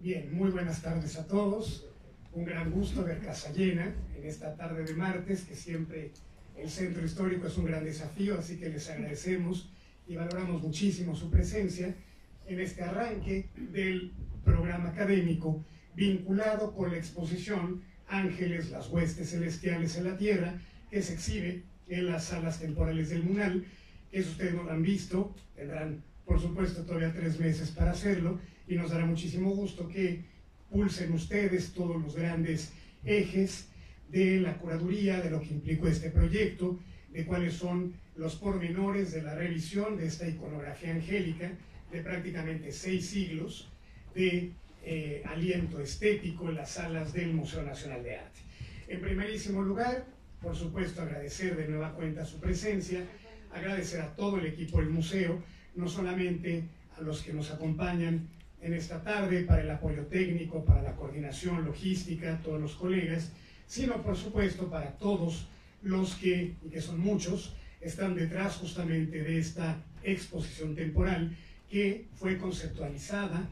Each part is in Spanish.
Bien, muy buenas tardes a todos. Un gran gusto ver casa llena en esta tarde de martes, que siempre el centro histórico es un gran desafío, así que les agradecemos y valoramos muchísimo su presencia en este arranque del programa académico vinculado con la exposición Ángeles, las huestes celestiales en la tierra, que se exhibe en las salas temporales del MUNAL. Eso ustedes no lo han visto, tendrán por supuesto todavía 3 meses para hacerlo, y nos dará muchísimo gusto que pulsen ustedes todos los grandes ejes de la curaduría, de lo que implicó este proyecto, de cuáles son los pormenores de la revisión de esta iconografía angélica de prácticamente 6 siglos de aliento estético en las salas del Museo Nacional de Arte. En primerísimo lugar, por supuesto, agradecer de nueva cuenta su presencia, agradecer a todo el equipo del museo, no solamente a los que nos acompañan en esta tarde para el apoyo técnico, para la coordinación logística, todos los colegas, sino por supuesto para todos los que, y que son muchos, están detrás justamente de esta exposición temporal que fue conceptualizada,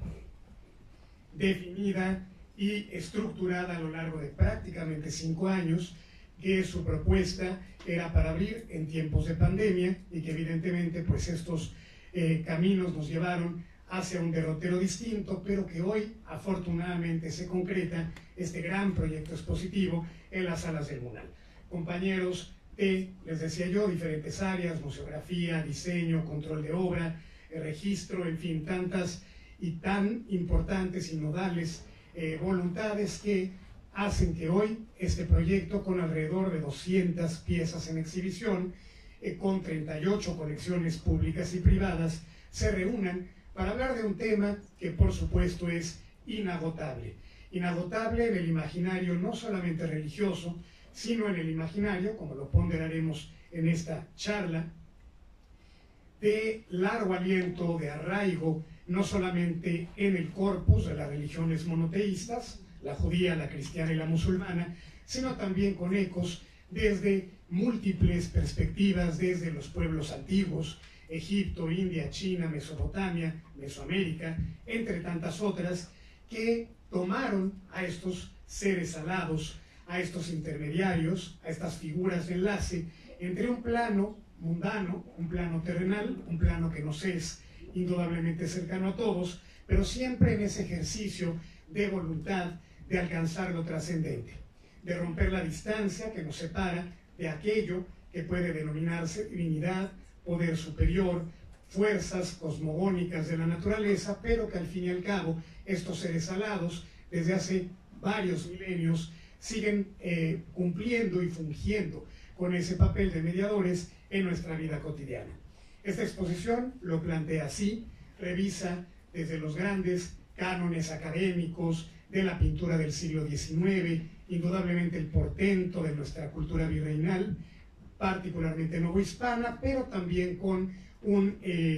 definida y estructurada a lo largo de prácticamente 5 años, que su propuesta era para abrir en tiempos de pandemia y que evidentemente pues estos caminos nos llevaron hacia un derrotero distinto, pero que hoy afortunadamente se concreta este gran proyecto expositivo en las salas del MUNAL. Compañeros de, les decía yo, diferentes áreas, museografía, diseño, control de obra, registro, en fin, tantas y tan importantes y nodales voluntades que hacen que hoy este proyecto, con alrededor de 200 piezas en exhibición, con 38 colecciones públicas y privadas, se reúnan para hablar de un tema que por supuesto es inagotable. Inagotable en el imaginario no solamente religioso, sino en el imaginario, como lo ponderaremos en esta charla, de largo aliento, de arraigo, no solamente en el corpus de las religiones monoteístas, la judía, la cristiana y la musulmana, sino también con ecos desde múltiples perspectivas, desde los pueblos antiguos, Egipto, India, China, Mesopotamia, Mesoamérica, entre tantas otras, que tomaron a estos seres alados, a estos intermediarios, a estas figuras de enlace entre un plano mundano, un plano terrenal, un plano que nos es indudablemente cercano a todos, pero siempre en ese ejercicio de voluntad de alcanzar lo trascendente, de romper la distancia que nos separa de aquello que puede denominarse divinidad, poder superior, fuerzas cosmogónicas de la naturaleza, pero que al fin y al cabo estos seres alados desde hace varios milenios siguen cumpliendo y fungiendo con ese papel de mediadores en nuestra vida cotidiana. Esta exposición lo plantea así, revisa desde los grandes cánones académicos de la pintura del siglo XIX, indudablemente el portento de nuestra cultura virreinal, particularmente novohispana, pero también con un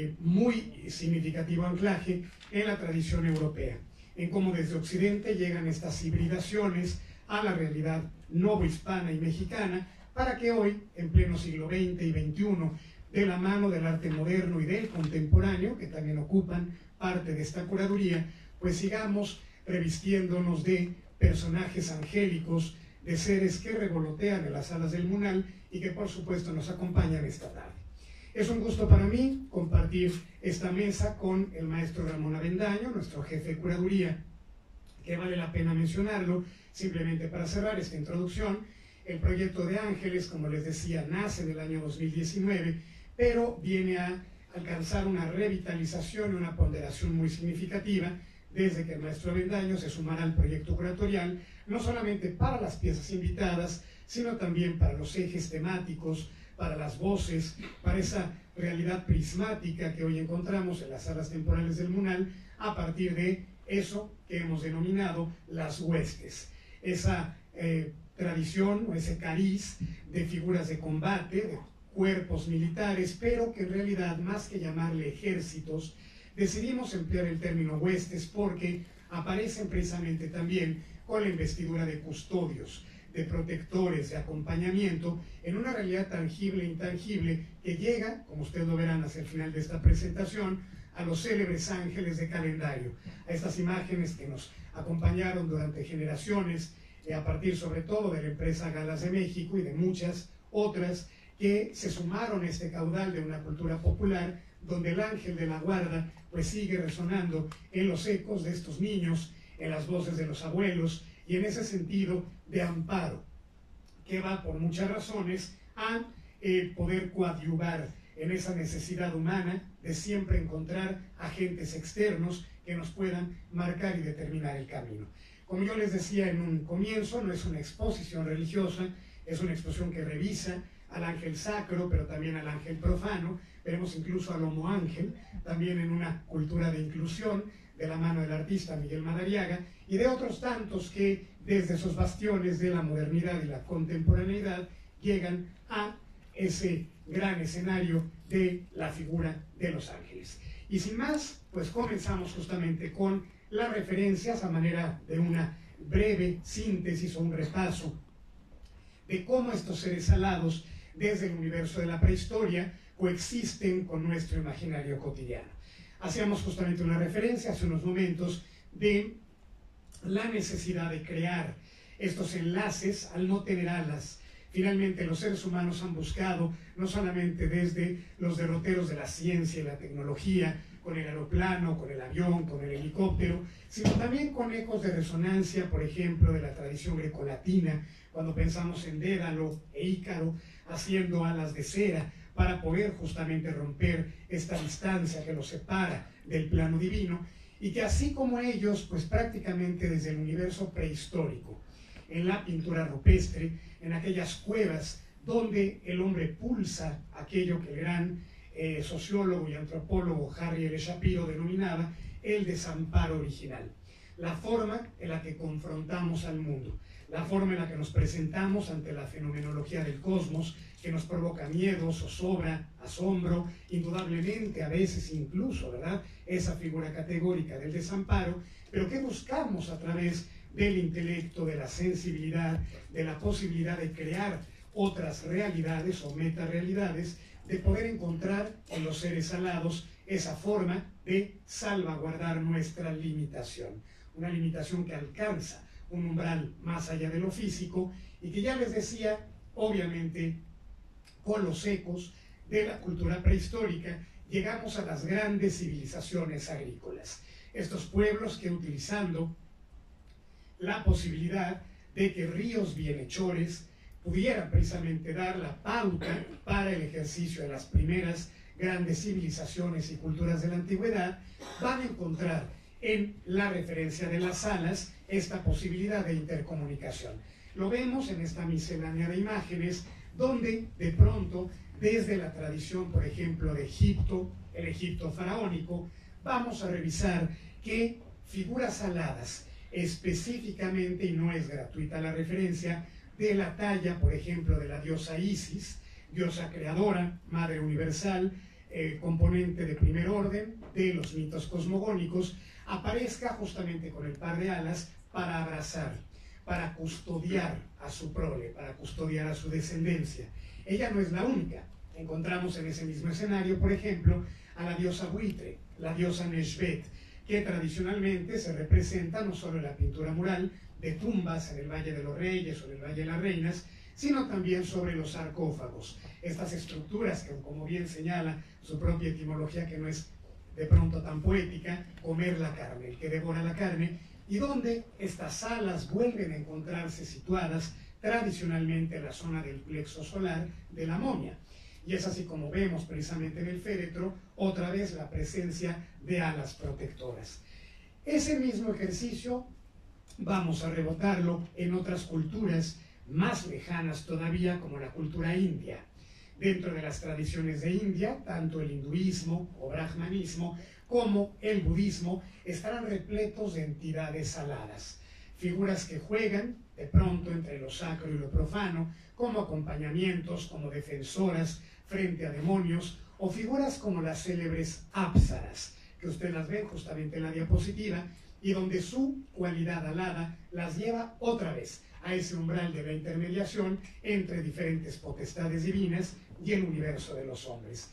muy significativo anclaje en la tradición europea, en cómo desde Occidente llegan estas hibridaciones a la realidad novohispana y mexicana, para que hoy, en pleno siglo XX y XXI, de la mano del arte moderno y del contemporáneo, que también ocupan parte de esta curaduría, pues sigamos revistiéndonos de personajes angélicos, de seres que revolotean en las salas del MUNAL y que por supuesto nos acompañan esta tarde. Es un gusto para mí compartir esta mesa con el maestro Ramón Avendaño, nuestro jefe de curaduría, que vale la pena mencionarlo, simplemente para cerrar esta introducción. El proyecto de Ángeles, como les decía, nace en el año 2019, pero viene a alcanzar una revitalización y una ponderación muy significativa desde que el maestro Avendaño se sumará al proyecto curatorial, no solamente para las piezas invitadas, sino también para los ejes temáticos, para las voces, para esa realidad prismática que hoy encontramos en las salas temporales del MUNAL, a partir de eso que hemos denominado las huestes, esa tradición o ese cariz de figuras de combate, de cuerpos militares, pero que en realidad, más que llamarle ejércitos, decidimos emplear el término huestes porque aparecen precisamente también con la investidura de custodios, de protectores, de acompañamiento, en una realidad tangible e intangible que llega, como ustedes lo verán hacia el final de esta presentación, a los célebres ángeles de calendario, a estas imágenes que nos acompañaron durante generaciones, a partir sobre todo de la empresa Galas de México y de muchas otras que se sumaron a este caudal de una cultura popular, donde el ángel de la guarda pues sigue resonando en los ecos de estos niños, en las voces de los abuelos, y en ese sentido de amparo, que va por muchas razones a poder coadyuvar en esa necesidad humana de siempre encontrar agentes externos que nos puedan marcar y determinar el camino. Como yo les decía en un comienzo, no es una exposición religiosa, es una exposición que revisa al ángel sacro, pero también al ángel profano. Veremos incluso al homo ángel, también en una cultura de inclusión, de la mano del artista Miguel Madariaga, y de otros tantos que desde esos bastiones de la modernidad y la contemporaneidad llegan a ese gran escenario de la figura de los ángeles. Y sin más, pues comenzamos justamente con las referencias a manera de una breve síntesis o un repaso de cómo estos seres alados desde el universo de la prehistoria coexisten con nuestro imaginario cotidiano. Hacíamos justamente una referencia hace unos momentos de la necesidad de crear estos enlaces al no tener alas. Finalmente los seres humanos han buscado, no solamente desde los derroteros de la ciencia y la tecnología, con el aeroplano, con el avión, con el helicóptero, sino también con ecos de resonancia, por ejemplo, de la tradición grecolatina, cuando pensamos en Dédalo e Ícaro haciendo alas de cera para poder justamente romper esta distancia que los separa del plano divino, y que así como ellos, pues prácticamente desde el universo prehistórico, en la pintura rupestre, en aquellas cuevas donde el hombre pulsa aquello que el gran sociólogo y antropólogo Harry L. Shapiro denominaba el desamparo original, la forma en la que confrontamos al mundo, la forma en la que nos presentamos ante la fenomenología del cosmos, que nos provoca miedo, zozobra, asombro, indudablemente a veces incluso, ¿verdad?, esa figura categórica del desamparo, pero que buscamos a través del intelecto, de la sensibilidad, de la posibilidad de crear otras realidades o metarealidades, de poder encontrar en los seres alados esa forma de salvaguardar nuestra limitación, una limitación que alcanza un umbral más allá de lo físico y que ya les decía, obviamente, con los ecos de la cultura prehistórica, llegamos a las grandes civilizaciones agrícolas. Estos pueblos que utilizando la posibilidad de que ríos bienhechores pudieran precisamente dar la pauta para el ejercicio de las primeras grandes civilizaciones y culturas de la antigüedad, van a encontrar en la referencia de las alas esta posibilidad de intercomunicación. Lo vemos en esta miscelánea de imágenes, donde de pronto, desde la tradición, por ejemplo, de Egipto, el Egipto faraónico, vamos a revisar que figuras aladas, específicamente, y no es gratuita la referencia, de la talla, por ejemplo, de la diosa Isis, diosa creadora, madre universal, componente de primer orden de los mitos cosmogónicos, aparezca justamente con el par de alas para abrazar, para custodiar a su prole, para custodiar a su descendencia. Ella no es la única. Encontramos en ese mismo escenario, por ejemplo, a la diosa buitre, la diosa Neshbet, que tradicionalmente se representa no solo en la pintura mural de tumbas en el Valle de los Reyes o en el Valle de las Reinas, sino también sobre los sarcófagos. Estas estructuras que, como bien señala su propia etimología, que no es de pronto tan poética, comer la carne, el que devora la carne, y donde estas alas vuelven a encontrarse situadas tradicionalmente en la zona del plexo solar de la momia. Y es así como vemos precisamente en el féretro otra vez la presencia de alas protectoras. Ese mismo ejercicio vamos a rebotarlo en otras culturas más lejanas todavía, como la cultura india. Dentro de las tradiciones de India, tanto el hinduismo o brahmanismo como el budismo estarán repletos de entidades aladas, figuras que juegan de pronto entre lo sacro y lo profano, como acompañamientos, como defensoras frente a demonios, o figuras como las célebres ápsaras, que ustedes las ven justamente en la diapositiva, y donde su cualidad alada las lleva otra vez a ese umbral de la intermediación entre diferentes potestades divinas y el universo de los hombres.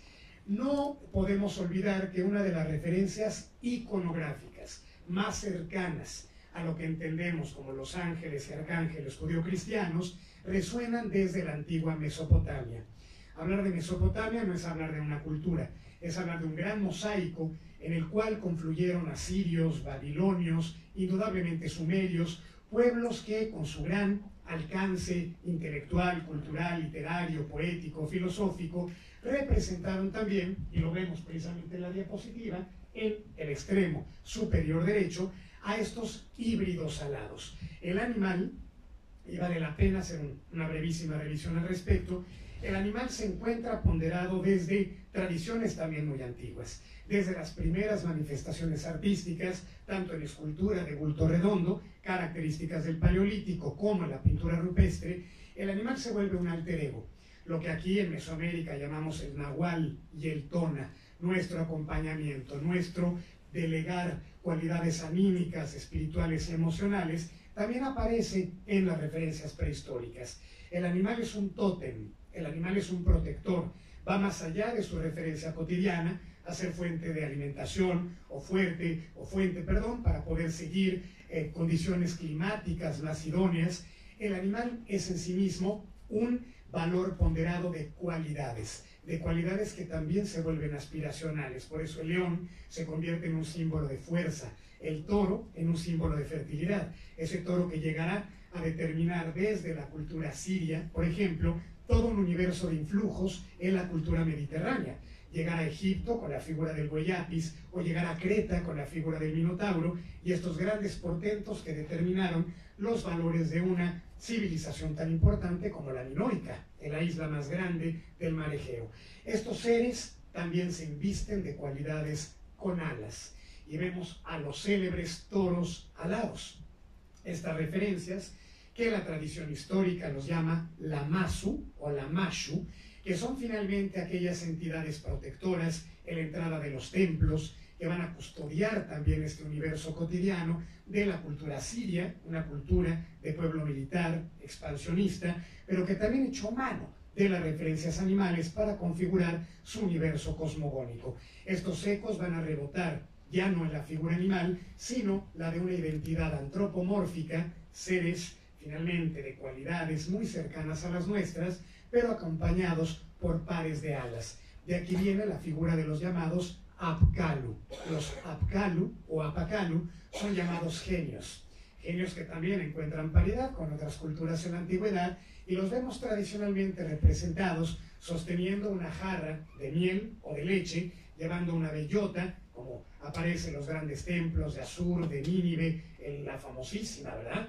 No podemos olvidar que una de las referencias iconográficas más cercanas a lo que entendemos como los ángeles y arcángeles judeocristianos resuenan desde la antigua Mesopotamia. Hablar de Mesopotamia no es hablar de una cultura, es hablar de un gran mosaico en el cual confluyeron asirios, babilonios, indudablemente sumerios, pueblos que con su gran alcance intelectual, cultural, literario, poético, filosófico, representaron también, y lo vemos precisamente en la diapositiva, en el extremo superior derecho, a estos híbridos alados. El animal, y vale la pena hacer una brevísima revisión al respecto, el animal se encuentra ponderado desde tradiciones también muy antiguas, desde las primeras manifestaciones artísticas, tanto en escultura de bulto redondo, características del Paleolítico, como en la pintura rupestre. El animal se vuelve un alter ego, lo que aquí en Mesoamérica llamamos el nahual y el tona, nuestro acompañamiento, nuestro delegar cualidades anímicas, espirituales y emocionales, también aparece en las referencias prehistóricas. El animal es un tótem, el animal es un protector, va más allá de su referencia cotidiana a ser fuente de alimentación o fuente, para poder seguir condiciones climáticas más idóneas. El animal es en sí mismo un valor ponderado de cualidades que también se vuelven aspiracionales. Por eso el león se convierte en un símbolo de fuerza, el toro en un símbolo de fertilidad, ese toro que llegará a determinar desde la cultura siria, por ejemplo, todo un universo de influjos en la cultura mediterránea. Llegar a Egipto con la figura del buey apis, o llegar a Creta con la figura del minotauro, y estos grandes portentos que determinaron los valores de una civilización tan importante como la minoica, en la isla más grande del mar Egeo. Estos seres también se invisten de cualidades con alas, y vemos a los célebres toros alados. Estas referencias que la tradición histórica los llama Lamassu o Lamashu, que son finalmente aquellas entidades protectoras en la entrada de los templos, que van a custodiar también este universo cotidiano de la cultura siria, una cultura de pueblo militar, expansionista, pero que también echó mano de las referencias animales para configurar su universo cosmogónico. Estos ecos van a rebotar ya no en la figura animal, sino la de una identidad antropomórfica, seres finalmente de cualidades muy cercanas a las nuestras, pero acompañados por pares de alas. De aquí viene la figura de los llamados Apkallu. Los Apkallu o Apakalu son llamados genios, genios que también encuentran paridad con otras culturas en la antigüedad, y los vemos tradicionalmente representados sosteniendo una jarra de miel o de leche, llevando una bellota, como aparece en los grandes templos de Asur, de Nínive, en la famosísima, ¿verdad?,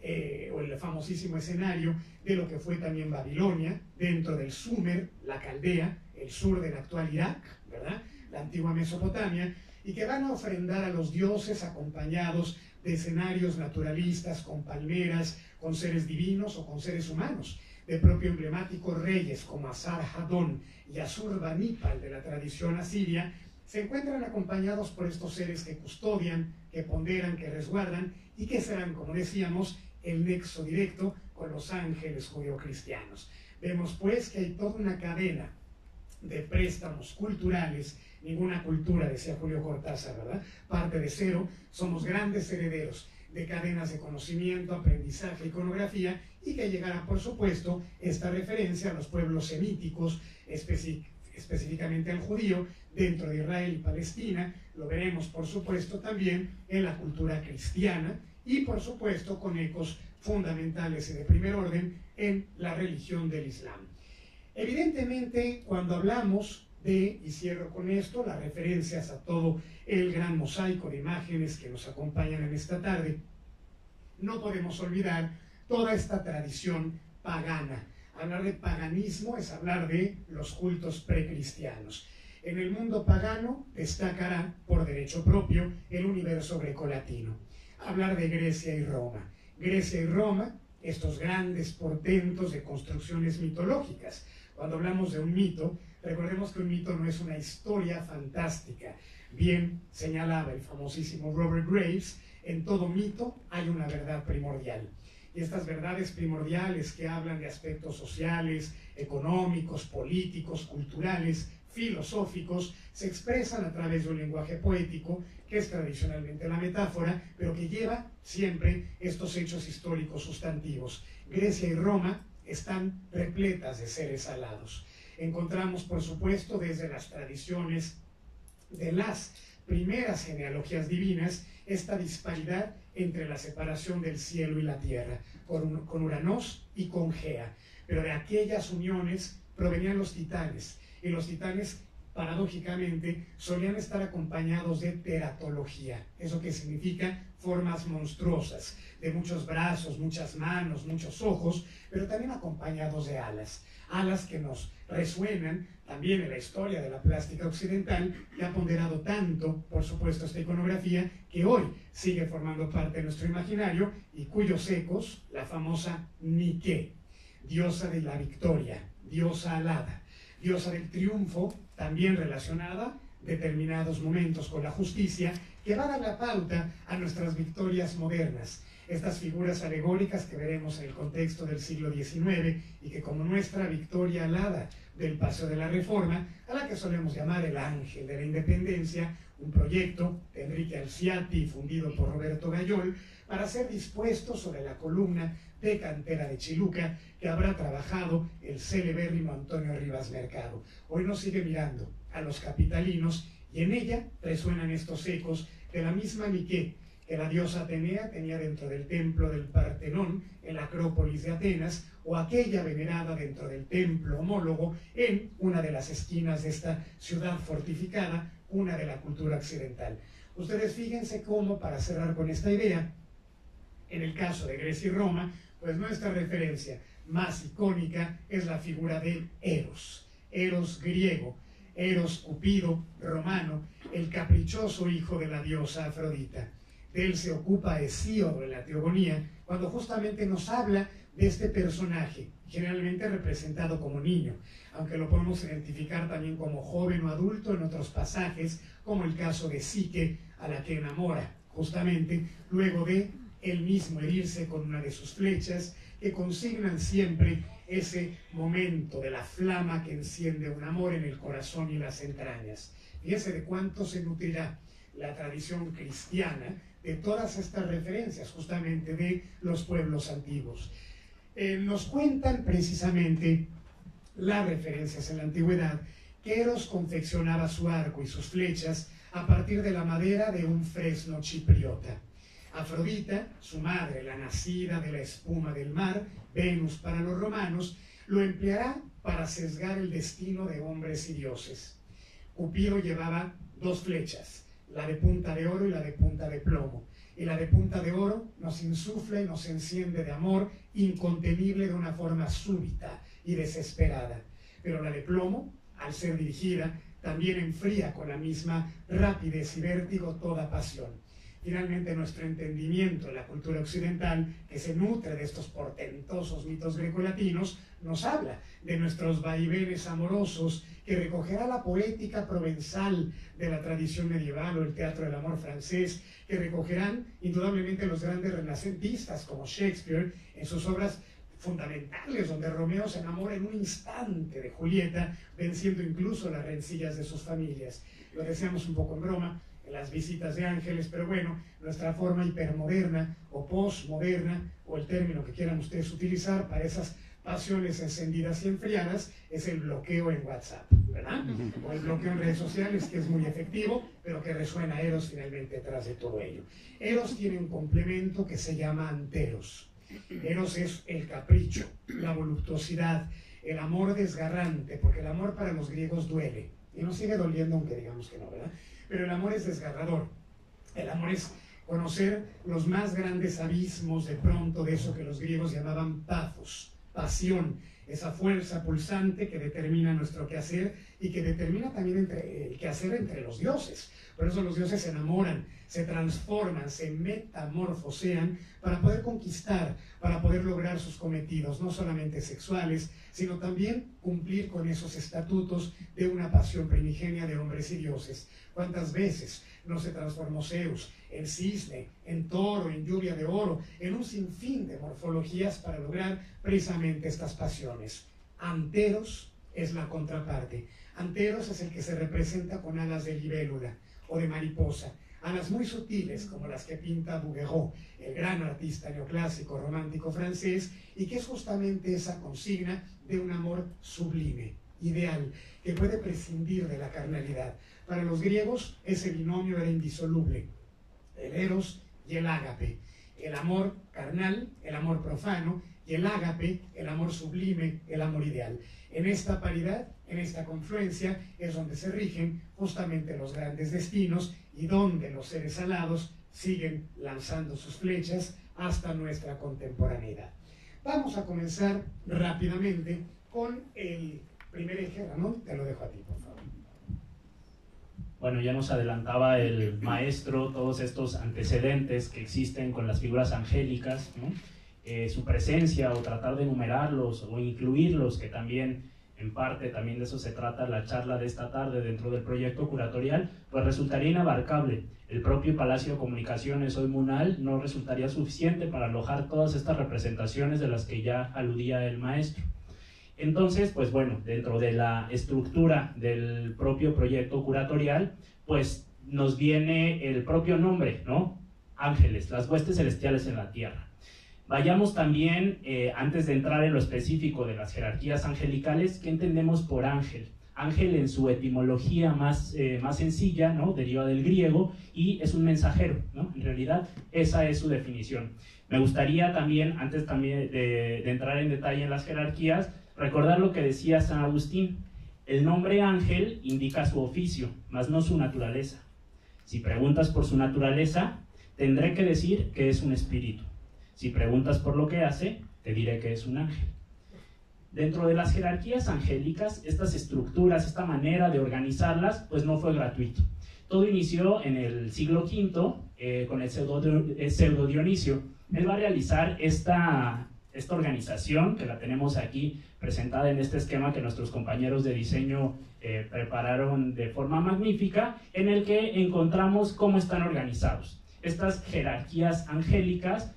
o el famosísimo escenario de lo que fue también Babilonia, dentro del Sumer, la Caldea, el sur del actual Irak, ¿verdad?, la antigua Mesopotamia, y que van a ofrendar a los dioses acompañados de escenarios naturalistas, con palmeras, con seres divinos o con seres humanos, de propio emblemáticos reyes como Asar-Hadón y Asur-Banipal de la tradición asiria. Se encuentran acompañados por estos seres que custodian, que ponderan, que resguardan, y que serán, como decíamos, el nexo directo con los ángeles judeocristianos. Vemos pues que hay toda una cadena de préstamos culturales. Ninguna cultura, decía Julio Cortázar, ¿verdad?, parte de cero. Somos grandes herederos de cadenas de conocimiento, aprendizaje, iconografía, y que llegará, por supuesto, esta referencia a los pueblos semíticos, específicamente al judío, dentro de Israel y Palestina. Lo veremos, por supuesto, también en la cultura cristiana, y por supuesto con ecos fundamentales y de primer orden en la religión del Islam. Evidentemente, cuando hablamos de, y cierro con esto, las referencias a todo el gran mosaico de imágenes que nos acompañan en esta tarde, no podemos olvidar toda esta tradición pagana. Hablar de paganismo es hablar de los cultos precristianos. En el mundo pagano destacará, por derecho propio, el universo grecolatino. Hablar de Grecia y Roma. Grecia y Roma, estos grandes portentos de construcciones mitológicas. Cuando hablamos de un mito, recordemos que un mito no es una historia fantástica, Bien señalaba el famosísimo Robert Graves, en todo mito hay una verdad primordial. Y estas verdades primordiales que hablan de aspectos sociales, económicos, políticos, culturales, filosóficos, se expresan a través de un lenguaje poético, que es tradicionalmente la metáfora, pero que lleva siempre estos hechos históricos sustantivos. Grecia y Roma están repletas de seres alados. Encontramos, por supuesto, desde las tradiciones de las primeras genealogías divinas, esta disparidad entre la separación del cielo y la tierra, con Uranos y con Gea. Pero de aquellas uniones provenían los titanes, y los titanes, paradójicamente, solían estar acompañados de teratología. ¿Eso que significa? Formas monstruosas, de muchos brazos, muchas manos, muchos ojos, pero también acompañados de alas. Alas que nos resuenan también en la historia de la plástica occidental, que ha ponderado tanto, por supuesto, esta iconografía, que hoy sigue formando parte de nuestro imaginario y cuyos ecos, la famosa Nike, diosa de la victoria, diosa alada, diosa del triunfo, también relacionada determinados momentos con la justicia, que va a dar la pauta a nuestras victorias modernas. Estas figuras alegóricas que veremos en el contexto del siglo XIX y que, como nuestra victoria alada del Paseo de la Reforma, a la que solemos llamar el Ángel de la Independencia, un proyecto de Enrique Alciati fundido por Roberto Gayol, para ser dispuesto sobre la columna de cantera de Chiluca que habrá trabajado el celebérrimo Antonio Rivas Mercado. Hoy nos sigue mirando a los capitalinos y en ella resuenan estos ecos de la misma Nike que la diosa Atenea tenía dentro del templo del Partenón en la Acrópolis de Atenas, o aquella venerada dentro del templo homólogo en una de las esquinas de esta ciudad fortificada, una de la cultura occidental. Ustedes fíjense cómo, para cerrar con esta idea, en el caso de Grecia y Roma, pues nuestra referencia más icónica es la figura de Eros, Eros griego, Eros Cupido romano, el caprichoso hijo de la diosa Afrodita. De él se ocupa Hesíodo en la Teogonía, cuando justamente nos habla de este personaje, generalmente representado como niño, aunque lo podemos identificar también como joven o adulto en otros pasajes, como el caso de Psique, a la que enamora, justamente luego de él mismo herirse con una de sus flechas, que consignan siempre ese momento de la flama que enciende un amor en el corazón y las entrañas. Fíjese de cuánto se nutrirá la tradición cristiana de todas estas referencias, justamente de los pueblos antiguos. Nos cuentan precisamente las referencias en la antigüedad que Eros confeccionaba su arco y sus flechas a partir de la madera de un fresno chipriota. Afrodita, su madre, la nacida de la espuma del mar, Venus para los romanos, lo empleará para sesgar el destino de hombres y dioses. Cupido llevaba dos flechas, la de punta de oro y la de punta de plomo. Y la de punta de oro nos insufla y nos enciende de amor incontenible de una forma súbita y desesperada. Pero la de plomo, al ser dirigida, también enfría con la misma rapidez y vértigo toda pasión. Finalmente, nuestro entendimiento de la cultura occidental, que se nutre de estos portentosos mitos grecolatinos, nos habla de nuestros vaivenes amorosos que recogerá la poética provenzal de la tradición medieval o el teatro del amor francés, que recogerán indudablemente los grandes renacentistas como Shakespeare en sus obras fundamentales, donde Romeo se enamora en un instante de Julieta, venciendo incluso las rencillas de sus familias. Lo decíamos un poco en broma en las visitas de ángeles, pero bueno, nuestra forma hipermoderna o postmoderna, o el término que quieran ustedes utilizar para esas pasiones encendidas y enfriadas, es el bloqueo en WhatsApp, ¿verdad? O el bloqueo en redes sociales, que es muy efectivo, pero que resuena Eros finalmente detrás de todo ello. Eros tiene un complemento que se llama anteros. Eros es el capricho, la voluptuosidad, el amor desgarrante, porque el amor para los griegos duele, y nos sigue doliendo aunque digamos que no, ¿verdad? Pero el amor es desgarrador. El amor es conocer los más grandes abismos de pronto de eso que los griegos llamaban pathos, pasión, esa fuerza pulsante que determina nuestro quehacer y que determina también el quehacer entre los dioses. Por eso los dioses se enamoran, se transforman, se metamorfosean para poder conquistar, para poder lograr sus cometidos, no solamente sexuales, sino también cumplir con esos estatutos de una pasión primigenia de hombres y dioses. ¿Cuántas veces no se transformó Zeus en cisne, en toro, en lluvia de oro, en un sinfín de morfologías para lograr precisamente estas pasiones? Anteros es la contraparte. Anteros es el que se representa con alas de libélula o de mariposa, alas muy sutiles como las que pinta Bouguereau, el gran artista neoclásico romántico francés, y que es justamente esa consigna de un amor sublime, ideal, que puede prescindir de la carnalidad. Para los griegos ese binomio era indisoluble, el eros y el ágape, el amor carnal, el amor profano, y el ágape, el amor sublime, el amor ideal. En esta paridad, en esta confluencia, es donde se rigen justamente los grandes destinos y donde los seres alados siguen lanzando sus flechas hasta nuestra contemporaneidad. Vamos a comenzar rápidamente con el primer eje. Ramón, te lo dejo a ti, por favor. Bueno, ya nos adelantaba el maestro todos estos antecedentes que existen con las figuras angélicas, ¿no? Su presencia, o tratar de enumerarlos o incluirlos, que también en parte también de eso se trata la charla de esta tarde dentro del proyecto curatorial, pues resultaría inabarcable. El propio Palacio de Comunicaciones, hoy MUNAL, no resultaría suficiente para alojar todas estas representaciones de las que ya aludía el maestro. Entonces, pues bueno, dentro de la estructura del propio proyecto curatorial, pues nos viene el propio nombre, ¿no? Ángeles, las huestes celestiales en la tierra. Vayamos también, antes de entrar en lo específico de las jerarquías angelicales, ¿qué entendemos por ángel? Ángel en su etimología más sencilla, ¿no? Deriva del griego y es un mensajero, ¿no? En realidad, esa es su definición. Me gustaría también, antes también de entrar en detalle en las jerarquías, recordar lo que decía San Agustín. El nombre ángel indica su oficio, mas no su naturaleza. Si preguntas por su naturaleza, tendré que decir que es un espíritu. Si preguntas por lo que hace, te diré que es un ángel. Dentro de las jerarquías angélicas, estas estructuras, esta manera de organizarlas, pues no fue gratuito. Todo inició en el siglo V con el pseudo Dionisio. Él va a realizar esta organización, que la tenemos aquí presentada en este esquema que nuestros compañeros de diseño prepararon de forma magnífica, en el que encontramos cómo están organizados. Estas jerarquías angélicas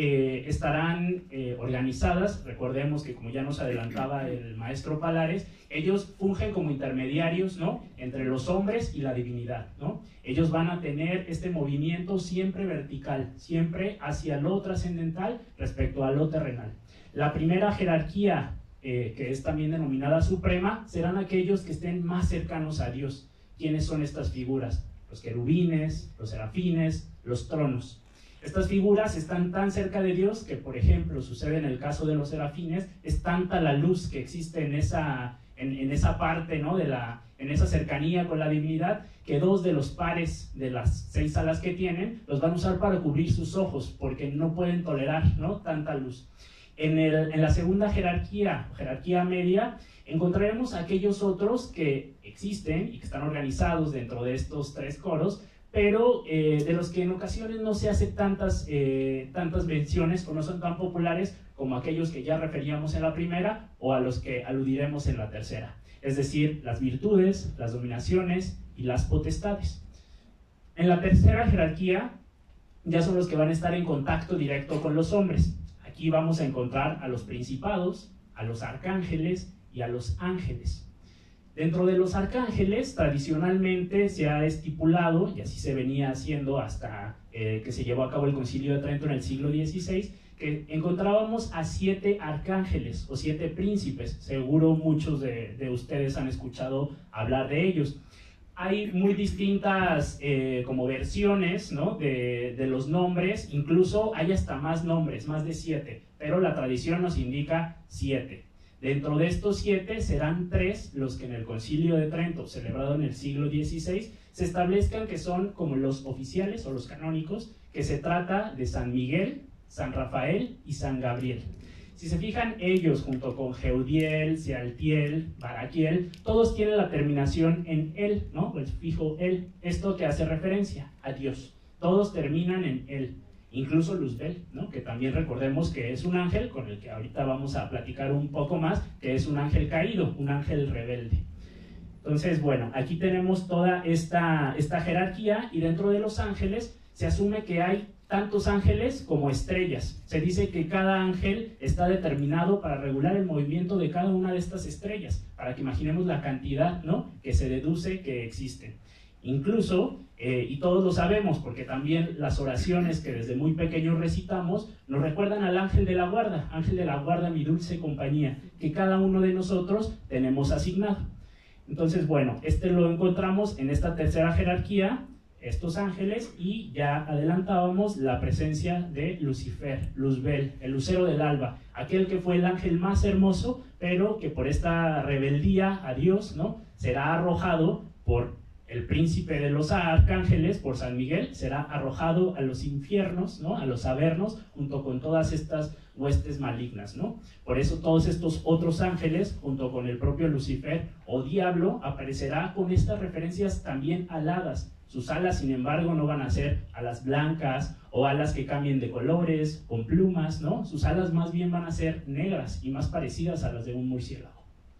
estarán organizadas. Recordemos que, como ya nos adelantaba el maestro Palares, ellos fungen como intermediarios, ¿no? Entre los hombres y la divinidad, ¿no? Ellos van a tener este movimiento siempre vertical, siempre hacia lo trascendental respecto a lo terrenal. La primera jerarquía, que es también denominada suprema, serán aquellos que estén más cercanos a Dios. ¿Quiénes son estas figuras? Los querubines, los serafines, los tronos. Estas figuras están tan cerca de Dios que, por ejemplo, sucede en el caso de los serafines, es tanta la luz que existe en esa parte, ¿no? en esa cercanía con la divinidad, que 2 de los pares de las 6 alas que tienen los van a usar para cubrir sus ojos, porque no pueden tolerar, ¿no? Tanta luz. En la segunda jerarquía media, encontraremos aquellos otros que existen y que están organizados dentro de estos 3 coros, pero de los que en ocasiones no se hace tantas menciones o no son tan populares como aquellos que ya referíamos en la primera o a los que aludiremos en la tercera. Es decir, las virtudes, las dominaciones y las potestades. En la tercera jerarquía ya son los que van a estar en contacto directo con los hombres. Aquí vamos a encontrar a los principados, a los arcángeles y a los ángeles. Dentro de los arcángeles, tradicionalmente se ha estipulado, y así se venía haciendo hasta que se llevó a cabo el Concilio de Trento en el siglo XVI, que encontrábamos a 7 arcángeles o 7 príncipes. Seguro muchos de ustedes han escuchado hablar de ellos. Hay muy distintas como versiones, ¿no? de los nombres, incluso hay hasta más nombres, más de 7, pero la tradición nos indica 7. Dentro de estos 7 serán 3 los que en el Concilio de Trento, celebrado en el siglo XVI, se establezcan que son como los oficiales o los canónicos, que se trata de San Miguel, San Rafael y San Gabriel. Si se fijan, ellos junto con Jeudiel, Sealtiel, Baraquiel, todos tienen la terminación en él, ¿no? El fijo él, esto que hace referencia a Dios. Todos terminan en él. incluso Luzbel, ¿no? Que también recordemos que es un ángel con el que ahorita vamos a platicar un poco más, que es un ángel caído, un ángel rebelde. Entonces, bueno, aquí tenemos toda esta jerarquía, y dentro de los ángeles se asume que hay tantos ángeles como estrellas. Se dice que cada ángel está determinado para regular el movimiento de cada una de estas estrellas, para que imaginemos la cantidad, ¿no?, que se deduce que existen. Incluso, y todos lo sabemos porque también las oraciones que desde muy pequeños recitamos nos recuerdan al ángel de la guarda, mi dulce compañía, que cada uno de nosotros tenemos asignado. Entonces, bueno, lo encontramos en esta tercera jerarquía, estos ángeles, y ya adelantábamos la presencia de Lucifer, Luzbel, el lucero del alba, aquel que fue el ángel más hermoso, pero que por esta rebeldía a Dios, ¿no?, será arrojado por el príncipe de los arcángeles, por San Miguel, será arrojado a los infiernos, ¿no?, a los avernos, junto con todas estas huestes malignas, ¿no? Por eso todos estos otros ángeles, junto con el propio Lucifer o diablo, aparecerá con estas referencias también aladas. Sus alas, sin embargo, no van a ser alas blancas o alas que cambien de colores, con plumas, ¿no? Sus alas más bien van a ser negras y más parecidas a las de un murciélago.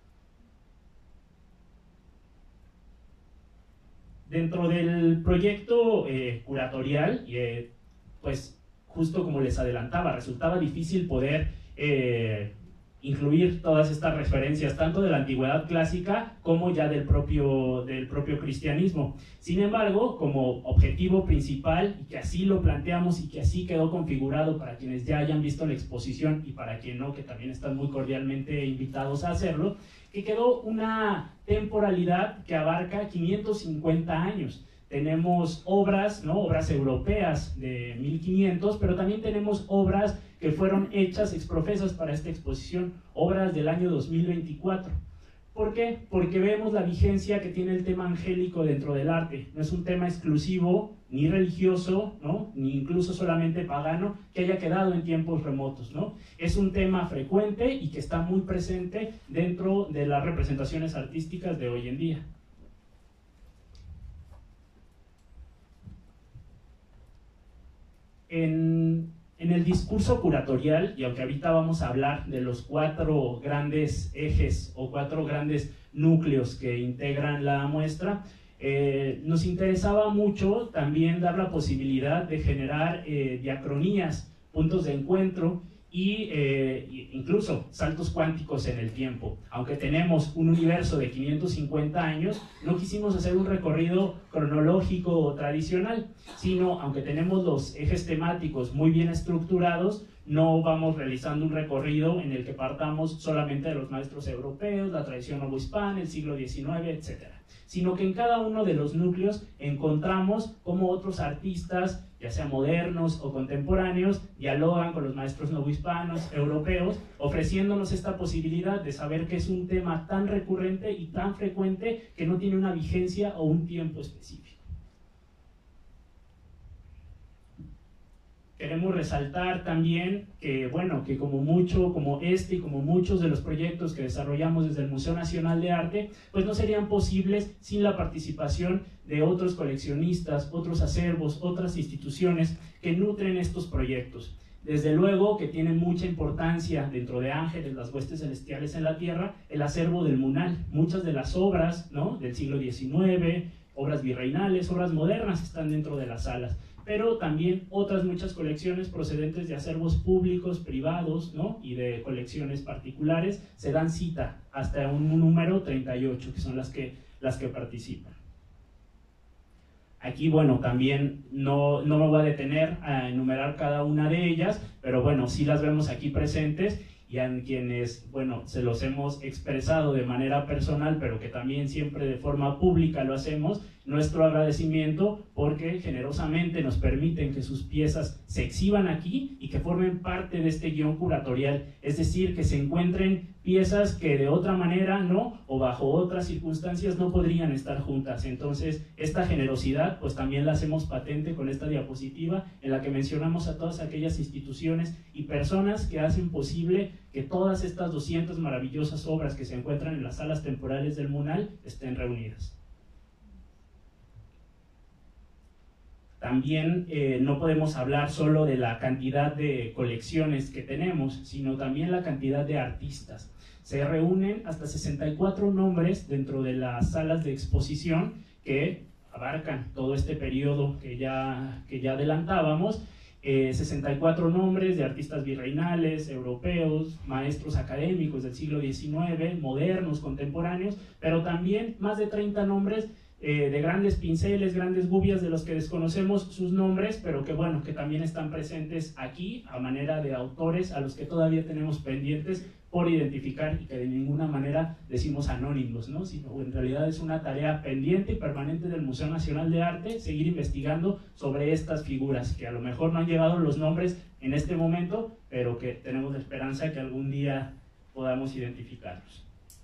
Dentro del proyecto curatorial, pues justo como les adelantaba, resultaba difícil poder incluir todas estas referencias, tanto de la antigüedad clásica como ya del propio cristianismo. Sin embargo, como objetivo principal, y que así lo planteamos y que así quedó configurado para quienes ya hayan visto la exposición y para quien no, que también están muy cordialmente invitados a hacerlo, que quedó una temporalidad que abarca 550 años. Tenemos obras, ¿no?, obras europeas de 1500, pero también tenemos obras que fueron hechas exprofesas para esta exposición, obras del año 2024. ¿Por qué? Porque vemos la vigencia que tiene el tema angélico dentro del arte. No es un tema exclusivo, ni religioso, ¿no?, ni incluso solamente pagano, que haya quedado en tiempos remotos, ¿no? Es un tema frecuente y que está muy presente dentro de las representaciones artísticas de hoy en día. En el discurso curatorial, y aunque ahorita vamos a hablar de los 4 grandes ejes o 4 grandes núcleos que integran la muestra, nos interesaba mucho también dar la posibilidad de generar diacronías, puntos de encuentro y incluso saltos cuánticos en el tiempo. Aunque tenemos un universo de 550 años, no quisimos hacer un recorrido cronológico o tradicional, sino, aunque tenemos los ejes temáticos muy bien estructurados, no vamos realizando un recorrido en el que partamos solamente de los maestros europeos, la tradición novohispana, el siglo XIX, etc., sino que en cada uno de los núcleos encontramos cómo otros artistas, ya sea modernos o contemporáneos, dialogan con los maestros novohispanos, europeos, ofreciéndonos esta posibilidad de saber que es un tema tan recurrente y tan frecuente que no tiene una vigencia o un tiempo específico. Queremos resaltar también que, bueno, que como este y como muchos de los proyectos que desarrollamos desde el Museo Nacional de Arte, pues no serían posibles sin la participación de otros coleccionistas, otros acervos, otras instituciones que nutren estos proyectos. Desde luego que tiene mucha importancia dentro de Ángeles, las huestes celestiales en la tierra, el acervo del MUNAL. Muchas de las obras, ¿no?, del siglo XIX, obras virreinales, obras modernas están dentro de las salas, pero también otras muchas colecciones procedentes de acervos públicos, privados, ¿no?, y de colecciones particulares se dan cita hasta un número 38, que son las que participan. Aquí, bueno, también no me voy a detener a enumerar cada una de ellas, pero bueno, sí las vemos aquí presentes, y a quienes, bueno, se los hemos expresado de manera personal, pero que también siempre de forma pública lo hacemos, nuestro agradecimiento porque generosamente nos permiten que sus piezas se exhiban aquí y que formen parte de este guión curatorial, es decir, que se encuentren piezas que de otra manera no, o bajo otras circunstancias no podrían estar juntas. Entonces, esta generosidad pues también la hacemos patente con esta diapositiva en la que mencionamos a todas aquellas instituciones y personas que hacen posible que todas estas 200 maravillosas obras que se encuentran en las salas temporales del MUNAL estén reunidas. también no podemos hablar solo de la cantidad de colecciones que tenemos, sino también la cantidad de artistas. Se reúnen hasta 64 nombres dentro de las salas de exposición que abarcan todo este periodo que ya adelantábamos. 64 nombres de artistas virreinales, europeos, maestros académicos del siglo XIX, modernos, contemporáneos, pero también más de 30 nombres de grandes pinceles, grandes gubias de los que desconocemos sus nombres, pero que bueno, que también están presentes aquí a manera de autores a los que todavía tenemos pendientes por identificar y que de ninguna manera decimos anónimos, ¿no? Sino en realidad es una tarea pendiente y permanente del Museo Nacional de Arte seguir investigando sobre estas figuras, que a lo mejor no han llegado los nombres en este momento, pero que tenemos la esperanza que algún día podamos identificarlos.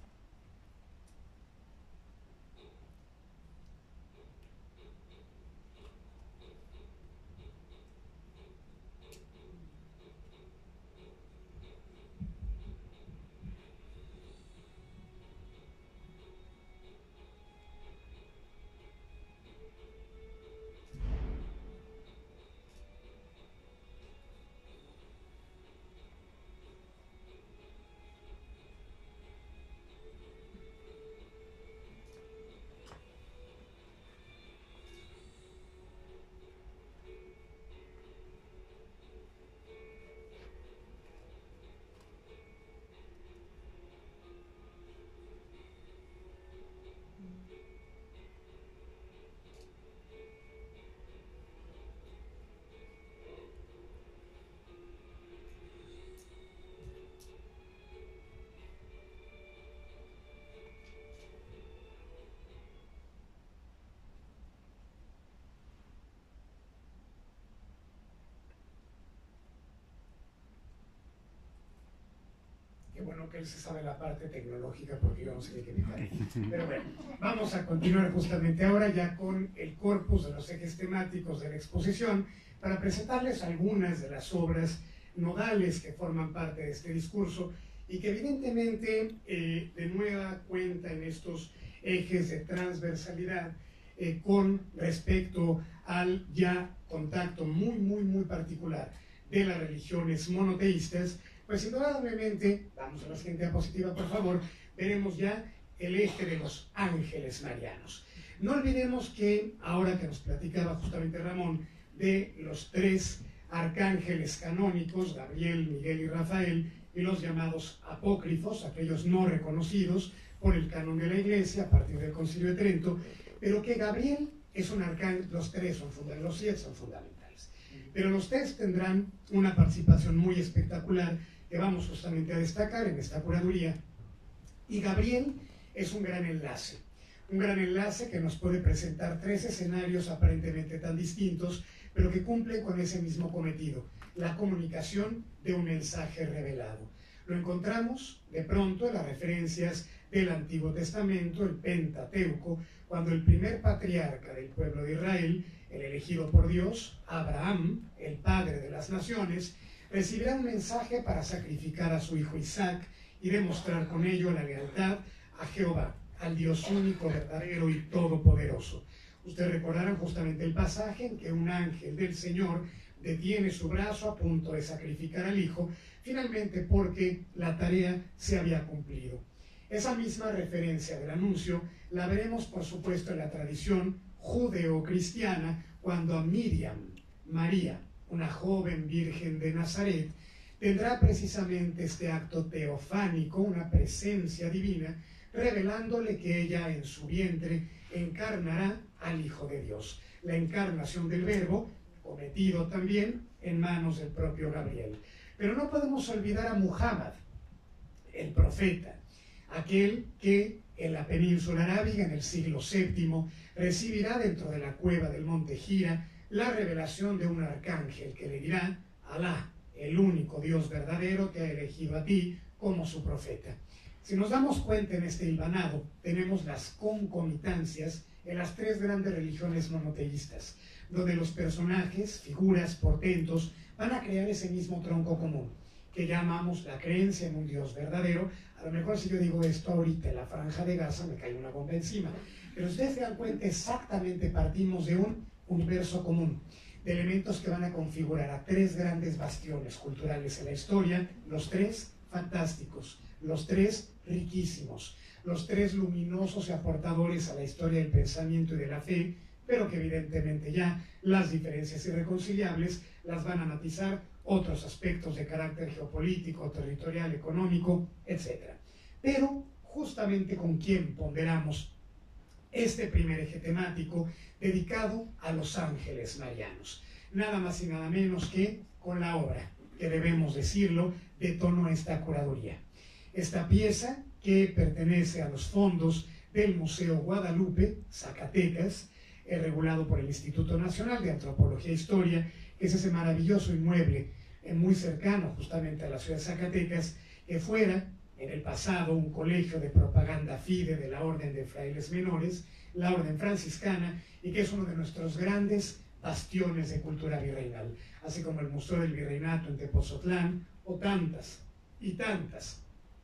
Bueno, que él se sabe la parte tecnológica porque yo no sé de qué me cae. Pero bueno, vamos a continuar justamente ahora ya con el corpus de los ejes temáticos de la exposición para presentarles algunas de las obras nodales que forman parte de este discurso y que evidentemente de nueva cuenta en estos ejes de transversalidad con respecto al ya contacto muy particular de las religiones monoteístas. Pues indudablemente, vamos a la siguiente diapositiva por favor, veremos ya el eje de los ángeles marianos. No olvidemos que ahora que nos platicaba justamente Ramón de los tres arcángeles canónicos, Gabriel, Miguel y Rafael, y los llamados apócrifos, aquellos no reconocidos por el canon de la Iglesia a partir del Concilio de Trento, pero que Gabriel es un arcángel, los tres son fundamentales, los 7 son fundamentales, pero los tres tendrán una participación muy espectacular que vamos justamente a destacar en esta curaduría. Y Gabriel es un gran enlace que nos puede presentar tres escenarios aparentemente tan distintos, pero que cumplen con ese mismo cometido, la comunicación de un mensaje revelado. Lo encontramos de pronto en las referencias del Antiguo Testamento, el Pentateuco, cuando el primer patriarca del pueblo de Israel, el elegido por Dios, Abraham, el padre de las naciones, recibirá un mensaje para sacrificar a su hijo Isaac y demostrar con ello la lealtad a Jehová, al Dios único, verdadero y todopoderoso. Ustedes recordarán justamente el pasaje en que un ángel del Señor detiene su brazo a punto de sacrificar al hijo, finalmente porque la tarea se había cumplido. Esa misma referencia del anuncio la veremos, por supuesto, en la tradición judeo-cristiana, cuando a Miriam, María, una joven virgen de Nazaret, tendrá precisamente este acto teofánico, una presencia divina, revelándole que ella en su vientre encarnará al Hijo de Dios. La encarnación del Verbo, cometido también en manos del propio Gabriel. Pero no podemos olvidar a Muhammad, el profeta, aquel que en la península arábiga en el siglo VII recibirá dentro de la cueva del monte Gira la revelación de un arcángel que le dirá: Alá, el único Dios verdadero, te ha elegido a ti como su profeta. Si nos damos cuenta en este hilvanado, tenemos las concomitancias en las tres grandes religiones monoteístas, donde los personajes, figuras, portentos, van a crear ese mismo tronco común, que llamamos la creencia en un Dios verdadero. A lo mejor si yo digo esto ahorita en la Franja de Gaza me cae una bomba encima, pero ustedes se dan cuenta, exactamente partimos de un universo común. de elementos que van a configurar a tres grandes bastiones culturales en la historia, los tres fantásticos, los tres riquísimos, los tres luminosos y aportadores a la historia del pensamiento y de la fe, pero que evidentemente ya las diferencias irreconciliables las van a matizar otros aspectos de carácter geopolítico, territorial, económico, etc. Pero justamente con quién ponderamos este primer eje temático dedicado a los ángeles marianos. Nada más y nada menos que con la obra, que debemos decirlo, detonó esta curaduría. Esta pieza, que pertenece a los fondos del Museo Guadalupe, Zacatecas, regulado por el Instituto Nacional de Antropología e Historia, que es ese maravilloso inmueble muy cercano justamente a la ciudad de Zacatecas, que fuera en el pasado un colegio de propaganda fide de la Orden de Frailes Menores, la Orden Franciscana, y que es uno de nuestros grandes bastiones de cultura virreinal, así como el Museo del Virreinato en Tepozotlán, o tantas y tantas